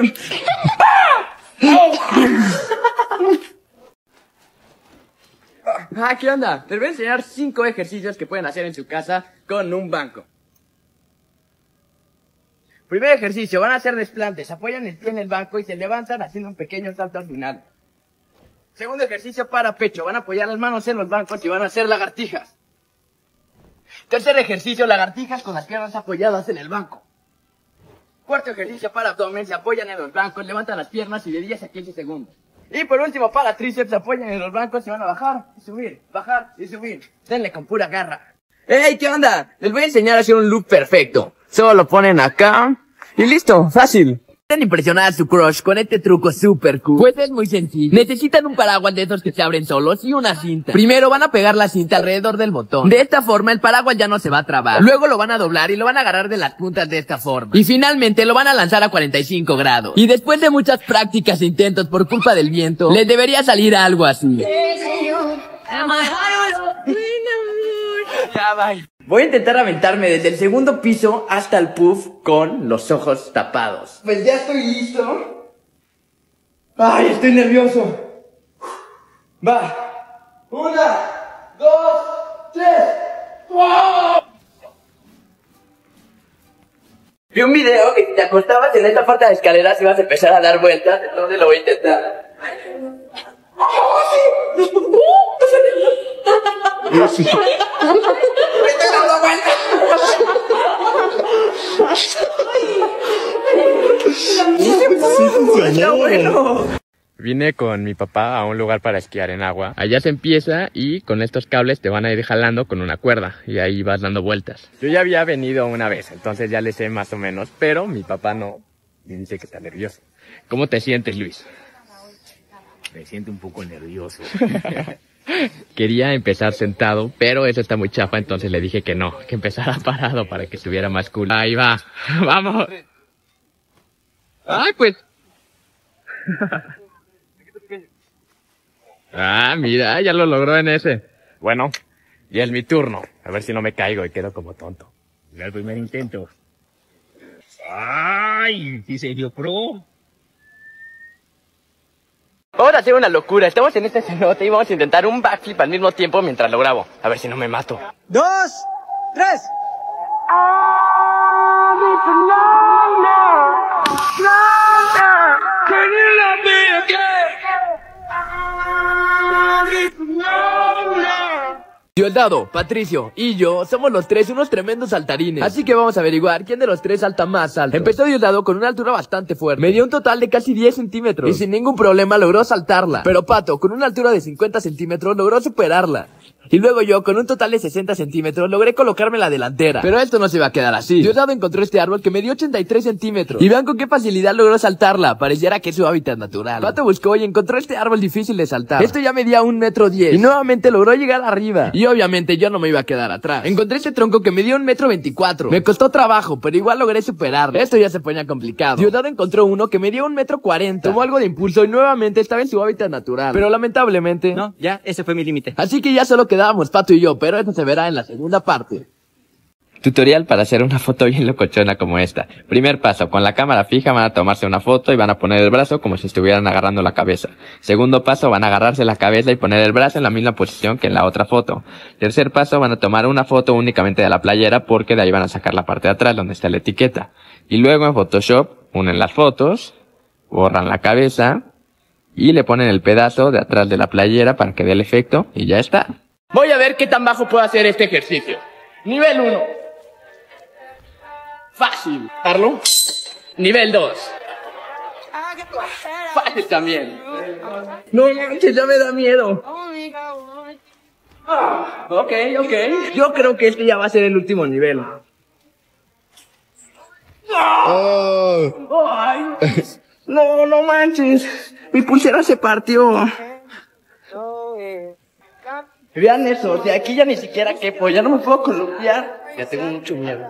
Ah, ¿qué onda? Les voy a enseñar cinco ejercicios que pueden hacer en su casa con un banco. Primer ejercicio, van a hacer desplantes. Apoyan el pie en el banco y se levantan haciendo un pequeño salto al final. Segundo ejercicio, para pecho. Van a apoyar las manos en los bancos y van a hacer lagartijas. Tercer ejercicio, lagartijas con las piernas apoyadas en el banco. Cuarto ejercicio, para abdomen. Se apoyan en los bancos, levantan las piernas y de diez a quince segundos. Y por último, para tríceps, se apoyan en los bancos y van a bajar y subir, bajar y subir. Denle con pura garra. ¡Ey! ¿Qué onda? Les voy a enseñar a hacer un look perfecto. Solo lo ponen acá y listo, fácil. ¿Quieren impresionar a su crush con este truco super cool? Pues es muy sencillo. Necesitan un paraguas de esos que se abren solos y una cinta. Primero van a pegar la cinta alrededor del botón. De esta forma el paraguas ya no se va a trabar. Luego lo van a doblar y lo van a agarrar de las puntas de esta forma. Y finalmente lo van a lanzar a cuarenta y cinco grados. Y después de muchas prácticas e intentos por culpa del viento, les debería salir algo así. Ya, bye. Voy a intentar aventarme desde el segundo piso hasta el puff con los ojos tapados. Pues ya estoy listo. Ay, estoy nervioso. Va. Una, dos, tres. ¡Wow! Vi un video que si te acostabas en esta parte de escaleras ibas a empezar a dar vueltas, entonces lo voy a intentar. Yo sí. ¡Estoy dando vueltas! ¡Está bueno! Vine con mi papá a un lugar para esquiar en agua. Allá se empieza y con estos cables te van a ir jalando con una cuerda y ahí vas dando vueltas. Yo ya había venido una vez, entonces ya le sé más o menos, pero mi papá no. Y dice que está nervioso. ¿Cómo te sientes, Luis? Me siento un poco nervioso. Quería empezar sentado, pero eso está muy chafa, entonces le dije que no, que empezara parado para que estuviera más cool. Ahí va, vamos. Ay, pues. Ah, mira, ya lo logró en ese. Bueno, ya es mi turno. A ver si no me caigo y quedo como tonto. Mira el primer intento. ¡Ay! ¿Sí se dio pro? Vamos a hacer una locura. Estamos en este cenote y vamos a intentar un backflip al mismo tiempo mientras lo grabo. A ver si no me mato. Dos, tres. Diosdado, Patricio y yo somos los tres unos tremendos saltarines. Así que vamos a averiguar quién de los tres salta más alto. Empezó Diosdado con una altura bastante fuerte. Me dio un total de casi diez centímetros. Y sin ningún problema logró saltarla. Pero Pato, con una altura de cincuenta centímetros, logró superarla. Y luego yo, con un total de sesenta centímetros, logré colocarme en la delantera. Pero esto no se va a quedar así. Diosdado encontró este árbol que me dio ochenta y tres centímetros. Y vean con qué facilidad logró saltarla. Pareciera que es su hábitat natural. Pato buscó y encontró este árbol difícil de saltar. Esto ya medía un metro diez. Y nuevamente logró llegar arriba. Y obviamente yo no me iba a quedar atrás. Encontré este tronco que me dio un metro veinticuatro. Me costó trabajo, pero igual logré superarlo. Esto ya se ponía complicado. Diosdado encontró uno que me dio un metro cuarenta. Tomó algo de impulso y nuevamente estaba en su hábitat natural. Pero lamentablemente... No, ya, ese fue mi límite. Así que ya solo quedábamos Pato y yo, pero eso se verá en la segunda parte. Tutorial para hacer una foto bien locochona como esta. Primer paso, con la cámara fija van a tomarse una foto y van a poner el brazo como si estuvieran agarrando la cabeza. Segundo paso, van a agarrarse la cabeza y poner el brazo en la misma posición que en la otra foto. Tercer paso, van a tomar una foto únicamente de la playera porque de ahí van a sacar la parte de atrás donde está la etiqueta. Y luego en Photoshop unen las fotos, borran la cabeza y le ponen el pedazo de atrás de la playera para que dé el efecto y ya está. Voy a ver qué tan bajo puedo hacer este ejercicio. Nivel uno. Fácil. Darlo. Nivel dos. Fácil también. No manches, ya me da miedo. Ah, ok, ok. Yo creo que este ya va a ser el último nivel. Oh. Ay, no, no manches. Mi pulsera se partió. Vean eso, de aquí ya ni siquiera quepo, ya no me puedo columpiar. Ya tengo mucho miedo.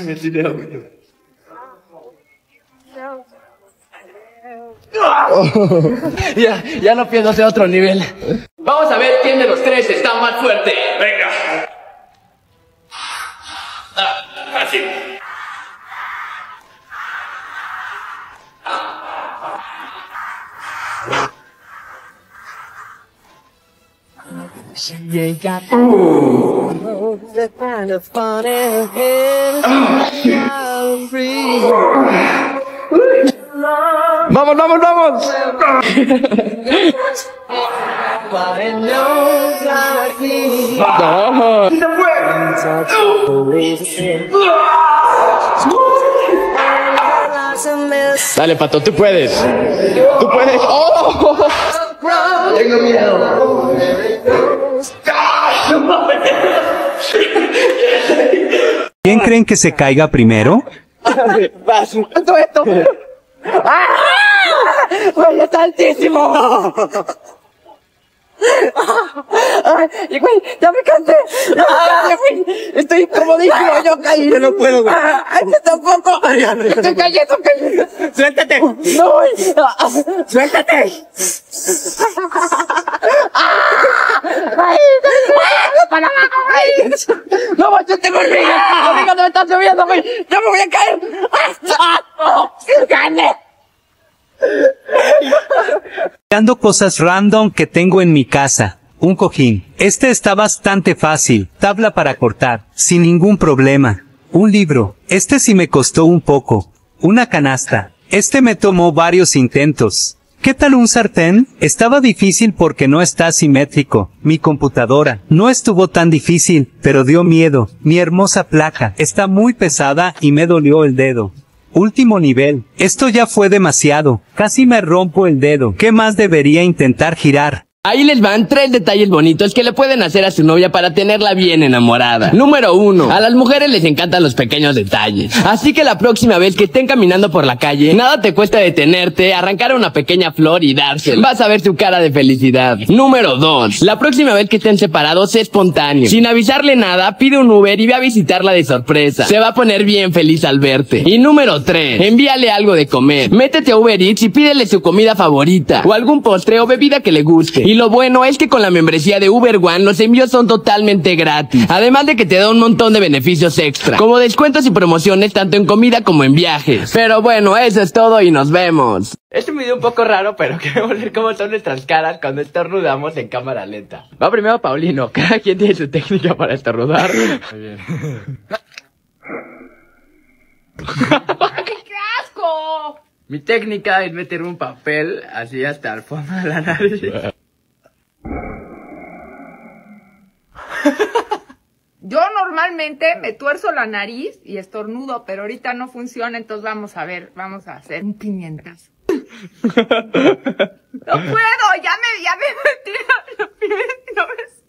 Ya, ya no pienso hacer otro nivel. Vamos a ver quién de los tres está más fuerte. Venga. Ah, fácil. Vamos, vamos, vamos. Dale, Pato, tú puedes. Tú puedes. ¡Oh! Tengo miedo. ¿Quién creen que se caiga primero? Vas, esto, esto. ¡Ah! ¡Güey, está altísimo! ¡Ay, güey! ¡Ya me cansé! ¡Ya me cansé, güey! ¡Estoy comodísimo! ¡Yo caí! ¡Yo no puedo, güey! ¡Ay, tampoco! ¡Estoy cayendo, cayendo! ¡Suéltate! ¡No, güey! ¡Suéltate! ¡Ay! ¡Para abajo, güey! ¡No, güey! ¡Te me ríes! ¡Amigo, me estás subiendo, güey! ¡Ya me voy a caer! ¡Gane! Mirando cosas random que tengo en mi casa. Un cojín. Este está bastante fácil. Tabla para cortar. Sin ningún problema. Un libro. Este sí me costó un poco. Una canasta. Este me tomó varios intentos. ¿Qué tal un sartén? Estaba difícil porque no está simétrico. Mi computadora. No estuvo tan difícil, pero dio miedo. Mi hermosa placa. Está muy pesada y me dolió el dedo. Último nivel. Esto ya fue demasiado. Casi me rompo el dedo. ¿Qué más debería intentar girar? Ahí les van tres detalles bonitos que le pueden hacer a su novia para tenerla bien enamorada. Número uno. A las mujeres les encantan los pequeños detalles. Así que la próxima vez que estén caminando por la calle, nada te cuesta detenerte, arrancar una pequeña flor y dársela. Vas a ver su cara de felicidad. Número dos. La próxima vez que estén separados, sé espontáneo. Sin avisarle nada, pide un Uber y ve a visitarla de sorpresa. Se va a poner bien feliz al verte. Y número tres. Envíale algo de comer. Métete a Uber Eats y pídele su comida favorita. O algún postre o bebida que le guste. Y lo bueno es que con la membresía de Uber One los envíos son totalmente gratis. Además de que te da un montón de beneficios extra, como descuentos y promociones tanto en comida como en viajes. Pero bueno, eso es todo y nos vemos. Este video un poco raro, pero queremos ver cómo son nuestras caras cuando estornudamos en cámara lenta. Va primero Paulino, cada quien tiene su técnica para estornudar. Muy bien. ¡Qué asco! Mi técnica es meter un papel así hasta el fondo de la nariz. Yo normalmente me tuerzo la nariz y estornudo, pero ahorita no funciona, entonces vamos a ver, vamos a hacer un pimientazo. No puedo, ya me, ya me metí los pimientos.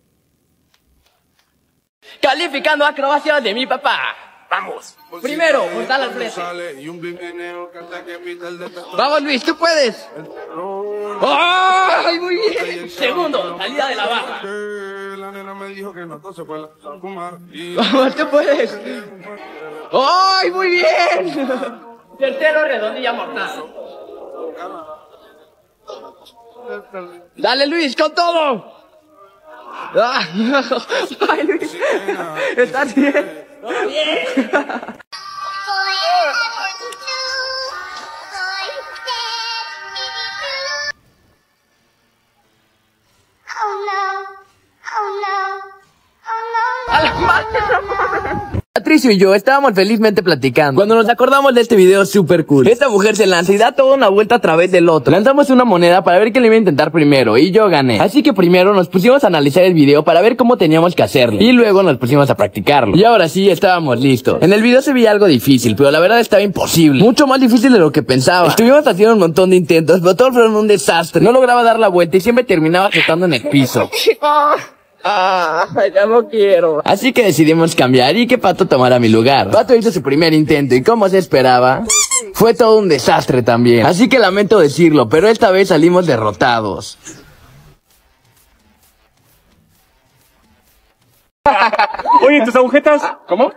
Calificando acrobacias de mi papá. Vamos. Primero, juntar al frente. Vamos, Luis, tú puedes. ¡Ay, muy bien! Segundo, salida de la barra. Vamos, tú puedes. ¡Ay, muy bien! Tercero, redondilla mortal. Dale, Luis, con todo. ¡Ay, Luis! ¿Estás bien? ¡Todo bien! ¡A la madre! Patricio y yo estábamos felizmente platicando cuando nos acordamos de este video super cool. Esta mujer se lanza y da toda una vuelta a través del otro. Lanzamos una moneda para ver quién le iba a intentar primero y yo gané. Así que primero nos pusimos a analizar el video para ver cómo teníamos que hacerlo y luego nos pusimos a practicarlo. Y ahora sí, estábamos listos. En el video se veía algo difícil, pero la verdad estaba imposible. Mucho más difícil de lo que pensaba. Estuvimos haciendo un montón de intentos, pero todos fueron un desastre. No lograba dar la vuelta y siempre terminaba flotando en el piso. Ah, ya no quiero. Así que decidimos cambiar y que Pato tomara mi lugar. Pato hizo su primer intento y como se esperaba, fue todo un desastre también. Así que lamento decirlo, pero esta vez salimos derrotados. Oye, ¿tus agujetas? ¿Cómo?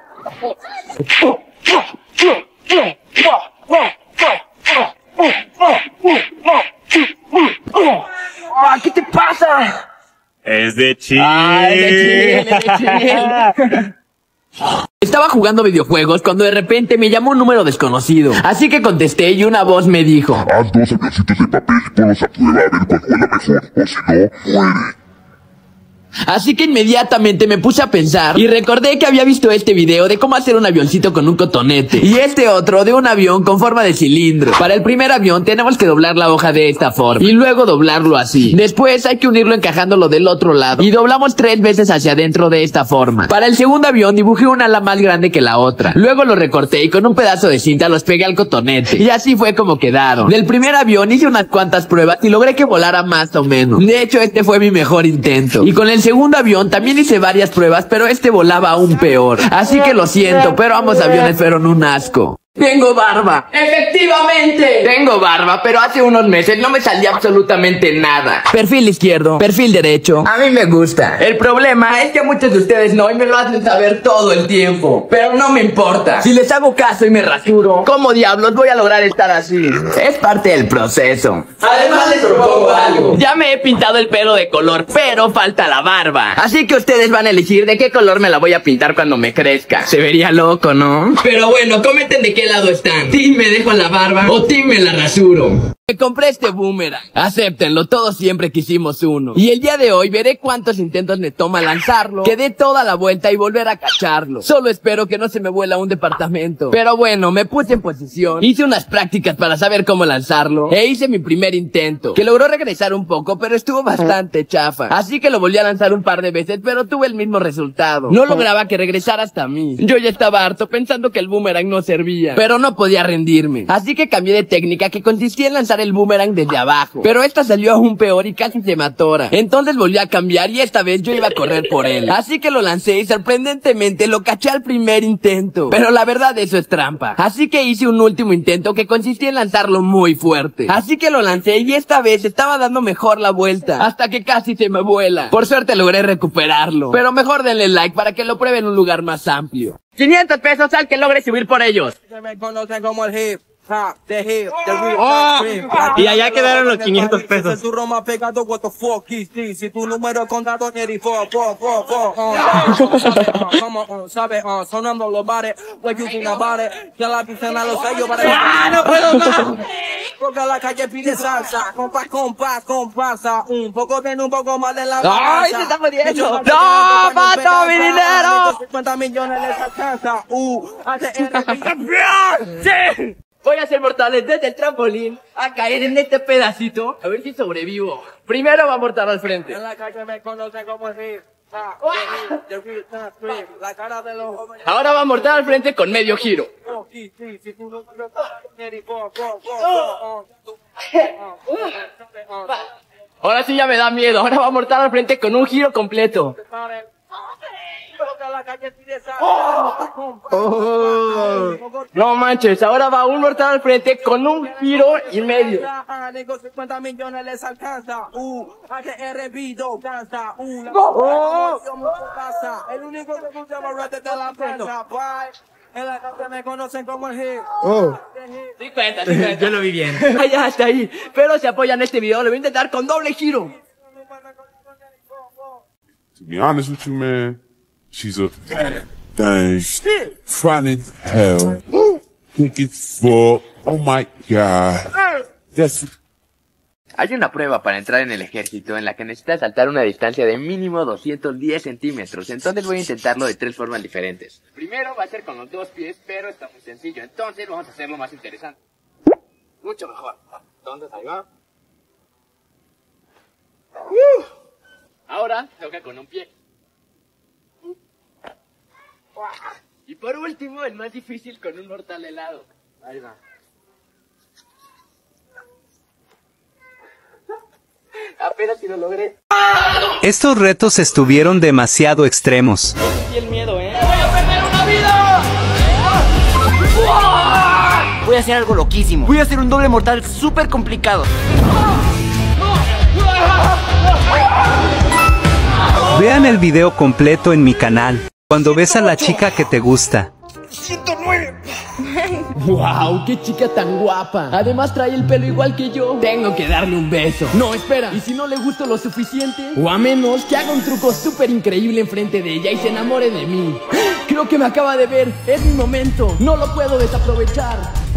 ¿Qué te pasa? Es de chill. Ah, es de chill, es de chill. Estaba jugando videojuegos cuando de repente me llamó un número desconocido. Así que contesté y una voz me dijo: haz dos avioncitos de papel y ponlos a prueba a ver cuál fue la mejor, o si no, muere. Así que inmediatamente me puse a pensar y recordé que había visto este video de cómo hacer un avioncito con un cotonete y este otro de un avión con forma de cilindro. Para el primer avión tenemos que doblar la hoja de esta forma y luego doblarlo así. Después hay que unirlo encajándolo del otro lado y doblamos tres veces hacia adentro de esta forma. Para el segundo avión dibujé una ala más grande que la otra. Luego lo recorté y con un pedazo de cinta los pegué al cotonete y así fue como quedaron. Del primer avión hice unas cuantas pruebas y logré que volara más o menos. De hecho, este fue mi mejor intento. Y con el segundo avión también hice varias pruebas, pero este volaba aún peor. Así que lo siento, pero ambos aviones fueron un asco. Tengo barba. Efectivamente. Tengo barba, pero hace unos meses no me salía absolutamente nada. Perfil izquierdo, perfil derecho. A mí me gusta. El problema es que a muchos de ustedes no y me lo hacen saber todo el tiempo. Pero no me importa. Si les hago caso y me rasuro, ¿cómo diablos voy a lograr estar así? Es parte del proceso. Además les propongo algo. Ya me he pintado el pelo de color, pero falta la barba. Así que ustedes van a elegir de qué color me la voy a pintar cuando me crezca. Se vería loco, ¿no? Pero bueno, comenten de qué lado están. Team me dejo la barba o team me la rasuro. Me compré este boomerang. Acéptenlo, todos siempre quisimos uno. Y el día de hoy veré cuántos intentos me toma lanzarlo, que dé toda la vuelta y volver a cacharlo. Solo espero que no se me vuela un departamento. Pero bueno, me puse en posición, hice unas prácticas para saber cómo lanzarlo e hice mi primer intento, que logró regresar un poco, pero estuvo bastante chafa. Así que lo volví a lanzar un par de veces, pero tuve el mismo resultado. No lograba que regresara hasta mí. Yo ya estaba harto pensando que el boomerang no servía, pero no podía rendirme. Así que cambié de técnica, que consistía en lanzar el boomerang desde abajo. Pero esta salió aún peor y casi se me atora. Entonces volví a cambiar y esta vez yo iba a correr por él. Así que lo lancé y sorprendentemente lo caché al primer intento. Pero la verdad eso es trampa. Así que hice un último intento que consistía en lanzarlo muy fuerte. Así que lo lancé y esta vez estaba dando mejor la vuelta, hasta que casi se me vuela. Por suerte logré recuperarlo. Pero mejor denle like para que lo prueben en un lugar más amplio. quinientos pesos al que logre subir por ellos. Se me conocen como el hip hop, the hip, the real Oh, hip. y allá quedaron los quinientos pesos. Tu Roma pegado, what the fuck is this? Si tu número contado ni four, four, four, four, como sabes, sonando los bares, what you think about it? Ya la piscina los sellos para ¡Ah, no puedo más! Porque la calle pide salsa, compás, compás, compasa, un poco de un poco más de la ¡Ay, se está muriendo! ¡No, Pato, mi dinero! cincuenta millones les alcanza, uh, hace ¡Sí! Voy a hacer mortales desde el trampolín a caer en este pedacito, a ver si sobrevivo. Primero va a mortar al frente. En la calle me conocen como el hip hop, the real hip, la cara de los jóvenes. Ahora va a mortar al frente con medio giro. Ahora sí ya me da miedo. Ahora va a mortar al frente con un giro completo. Oh. No manches, ahora va un mortal al frente con un giro y medio. cincuenta millones les alcanza. Uh, H R B dos cansa. Uh, el único que escucha más de la prensa. En la casa me conocen como el hip. Oh. Sí cuenta, sí cuenta. Yo lo vi bien. Ya hasta ahí. Pero si apoyan este video, lo voy a intentar con doble giro. To be honest with you, man, she's a fat thing. Fine as hell. Thick as fuck. Oh my God. That's Hay una prueba para entrar en el ejército en la que necesitas saltar una distancia de mínimo doscientos diez centímetros. Entonces voy a intentarlo de tres formas diferentes. Primero va a ser con los dos pies, pero está muy sencillo. Entonces vamos a hacerlo más interesante. Mucho mejor. Entonces ahí va. Uh. Ahora toca con un pie. Y por último, el más difícil con un mortal helado. Ahí va. Apenas si lo logré. Estos retos estuvieron demasiado extremos. Y el miedo, ¿eh? ¡Voy a perder una vida! Voy a hacer algo loquísimo. Voy a hacer un doble mortal súper complicado. Vean el video completo en mi canal. Cuando ves a la chica que te gusta. ciento nueve. ¡Wow! ¡Qué chica tan guapa! Además trae el pelo igual que yo. Tengo que darle un beso. No, espera. ¿Y si no le gusto lo suficiente? O a menos que haga un truco súper increíble enfrente de ella y se enamore de mí. Creo que me acaba de ver. Es mi momento. No lo puedo desaprovechar.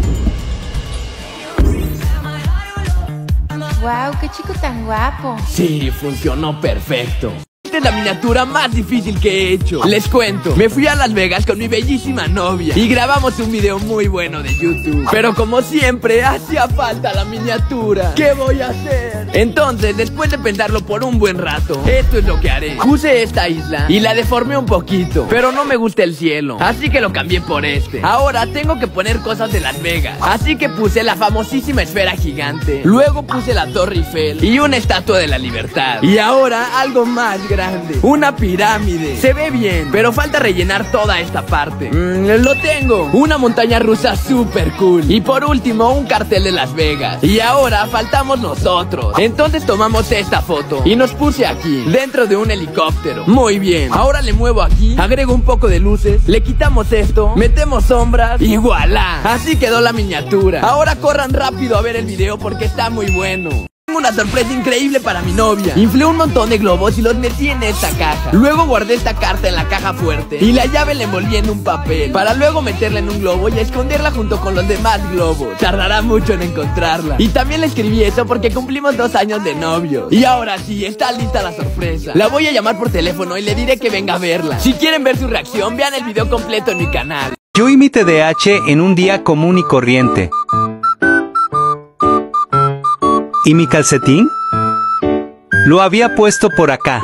¡Wow! ¡Qué chico tan guapo! Sí, funcionó perfecto. Esta es la miniatura más difícil que he hecho. Les cuento, me fui a Las Vegas con mi bellísima novia y grabamos un video muy bueno de YouTube. Pero como siempre, hacía falta la miniatura. ¿Qué voy a hacer? Entonces, después de pensarlo por un buen rato, esto es lo que haré. Puse esta isla y la deformé un poquito, pero no me gusta el cielo, así que lo cambié por este. Ahora tengo que poner cosas de Las Vegas, así que puse la famosísima esfera gigante. Luego puse la Torre Eiffel y una estatua de la libertad. Y ahora algo más grande. Grande. Una pirámide. Se ve bien, pero falta rellenar toda esta parte. Mm, lo tengo. Una montaña rusa super cool. Y por último, un cartel de Las Vegas. Y ahora faltamos nosotros. Entonces tomamos esta foto y nos puse aquí, dentro de un helicóptero. Muy bien. Ahora le muevo aquí, agrego un poco de luces, le quitamos esto, metemos sombras y ¡voilá! Así quedó la miniatura. Ahora corran rápido a ver el video porque está muy bueno. Tengo una sorpresa increíble para mi novia. Inflé un montón de globos y los metí en esta caja. Luego guardé esta carta en la caja fuerte y la llave la envolví en un papel para luego meterla en un globo y esconderla junto con los demás globos. Tardará mucho en encontrarla. Y también le escribí eso porque cumplimos dos años de novio. Y ahora sí, está lista la sorpresa. La voy a llamar por teléfono y le diré que venga a verla. Si quieren ver su reacción, vean el video completo en mi canal. Yo y mi T D A H en un día común y corriente. ¿Y mi calcetín? Lo había puesto por acá.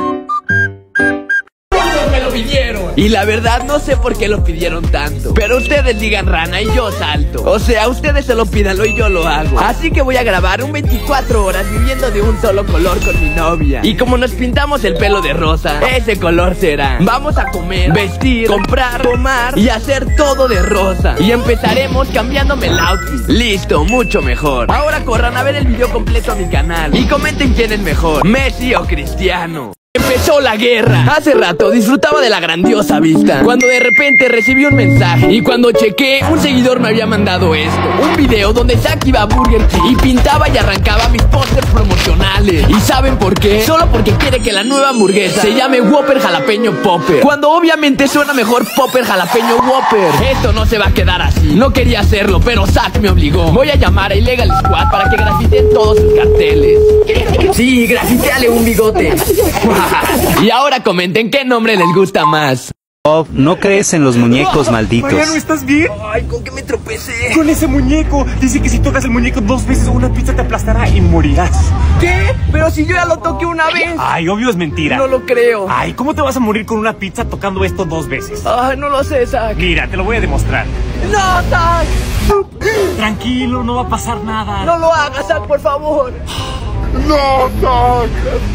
Me lo pidieron. Y la verdad no sé por qué lo pidieron tanto, pero ustedes digan rana y yo salto. O sea, ustedes solo pídanlo y yo lo hago. Así que voy a grabar un veinticuatro horas viviendo de un solo color con mi novia. Y como nos pintamos el pelo de rosa, ese color será. Vamos a comer, vestir, comprar, tomar y hacer todo de rosa. Y empezaremos cambiándome el outfit. Listo, mucho mejor. Ahora corran a ver el video completo a mi canal y comenten quién es mejor, Messi o Cristiano. Empezó la guerra. Hace rato disfrutaba de la grandiosa vista cuando de repente recibí un mensaje. Y cuando chequé, un seguidor me había mandado esto. Un video donde Zack iba a Burger King y pintaba y arrancaba mis pósters promocionales. ¿Y saben por qué? Solo porque quiere que la nueva hamburguesa se llame Whopper Jalapeño Popper, cuando obviamente suena mejor Popper Jalapeño Whopper. Esto no se va a quedar así. No quería hacerlo, pero Zack me obligó. Voy a llamar a Illegal Squad para que grafiteen todos sus carteles. Sí, grafiteale un bigote. Y ahora comenten qué nombre les gusta más. Bob, no crees en los muñecos malditos. Mariano, ¿estás bien? Ay, ¿con qué me tropecé? Con ese muñeco. Dice que si tocas el muñeco dos veces una pizza te aplastará y morirás. ¿Qué? Pero si yo ya lo toqué una vez. Ay, obvio es mentira. No lo creo. Ay, ¿cómo te vas a morir con una pizza tocando esto dos veces? Ay, no lo sé, Zack. Mira, te lo voy a demostrar. No, Zack. Tranquilo, no va a pasar nada. No lo hagas, Zack, por favor. No, Zack.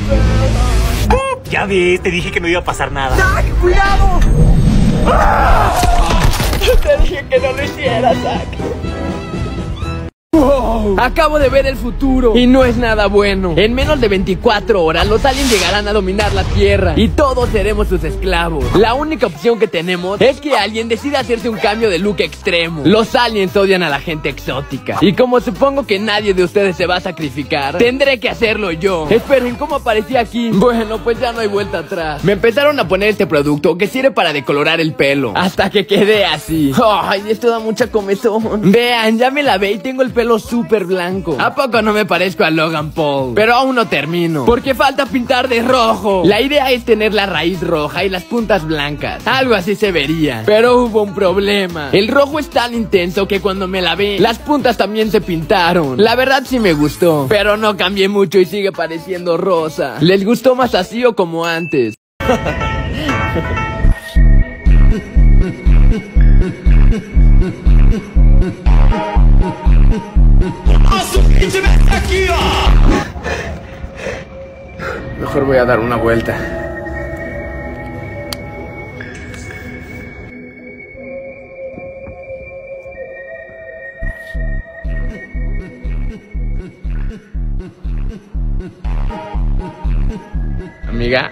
Ya ves, te dije que no iba a pasar nada. ¡Zack, cuidado! ¡Ah! Te dije que no lo hiciera, Zack. Wow. Acabo de ver el futuro y no es nada bueno. En menos de veinticuatro horas los aliens llegarán a dominar la Tierra y todos seremos sus esclavos. La única opción que tenemos es que alguien decida hacerse un cambio de look extremo. Los aliens odian a la gente exótica y como supongo que nadie de ustedes se va a sacrificar, tendré que hacerlo yo. Esperen, ¿cómo aparecí aquí? Bueno, pues ya no hay vuelta atrás. Me empezaron a poner este producto que sirve para decolorar el pelo hasta que quedé así. Ay, esto da mucha comezón. Vean, ya me lavé y tengo el pelo súper súper blanco. ¿A poco no me parezco a Logan Paul? Pero aún no termino, porque falta pintar de rojo. La idea es tener la raíz roja y las puntas blancas. Algo así se vería. Pero hubo un problema. El rojo es tan intenso que cuando me lavé, las puntas también se pintaron. La verdad sí me gustó, pero no cambié mucho y sigue pareciendo rosa. ¿Les gustó más así o como antes? Mejor voy a dar una vuelta. Amiga.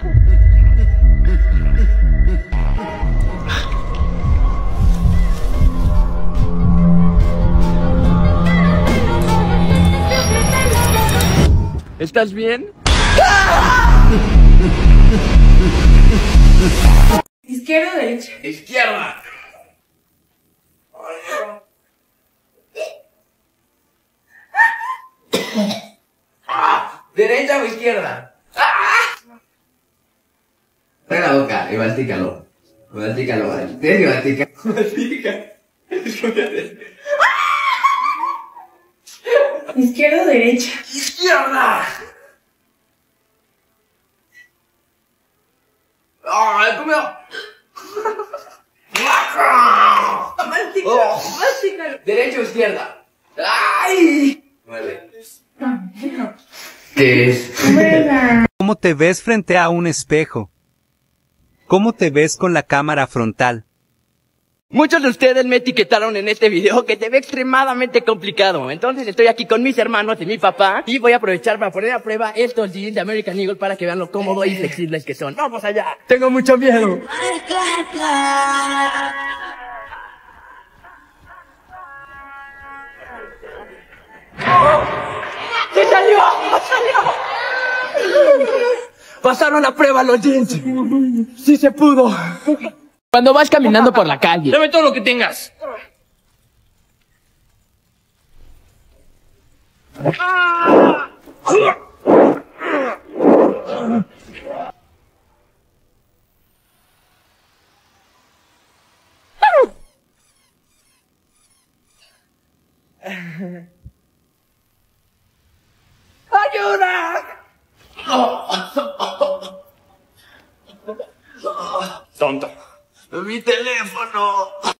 ¿Estás bien? ¿Izquierda o derecha? Izquierda. ¿Derecha o izquierda? Trae la boca y mastícalo. Mastícalo, vale. Tienes que masticar. Mastica. ¿Izquierda o derecha? ¡Izquierda! ¡Ay, comió! Mastícalo, mastícalo. ¿Derecha o izquierda? ¡Ay! Muerde. ¿Qué es? ¿Cómo te ves frente a un espejo? ¿Cómo te ves con la cámara frontal? Muchos de ustedes me etiquetaron en este video que te ve extremadamente complicado. Entonces estoy aquí con mis hermanos y mi papá y voy a aprovechar para poner a prueba estos jeans de American Eagle para que vean lo cómodos y flexibles que son. ¡Vamos allá! Tengo mucho miedo. ¡Se salió! ¡Salió! Pasaron la prueba los jeans. Sí se pudo. Cuando vas caminando por la calle, Dame todo lo que tengas. ¡Ayuda! Tonto. Mi teléfono.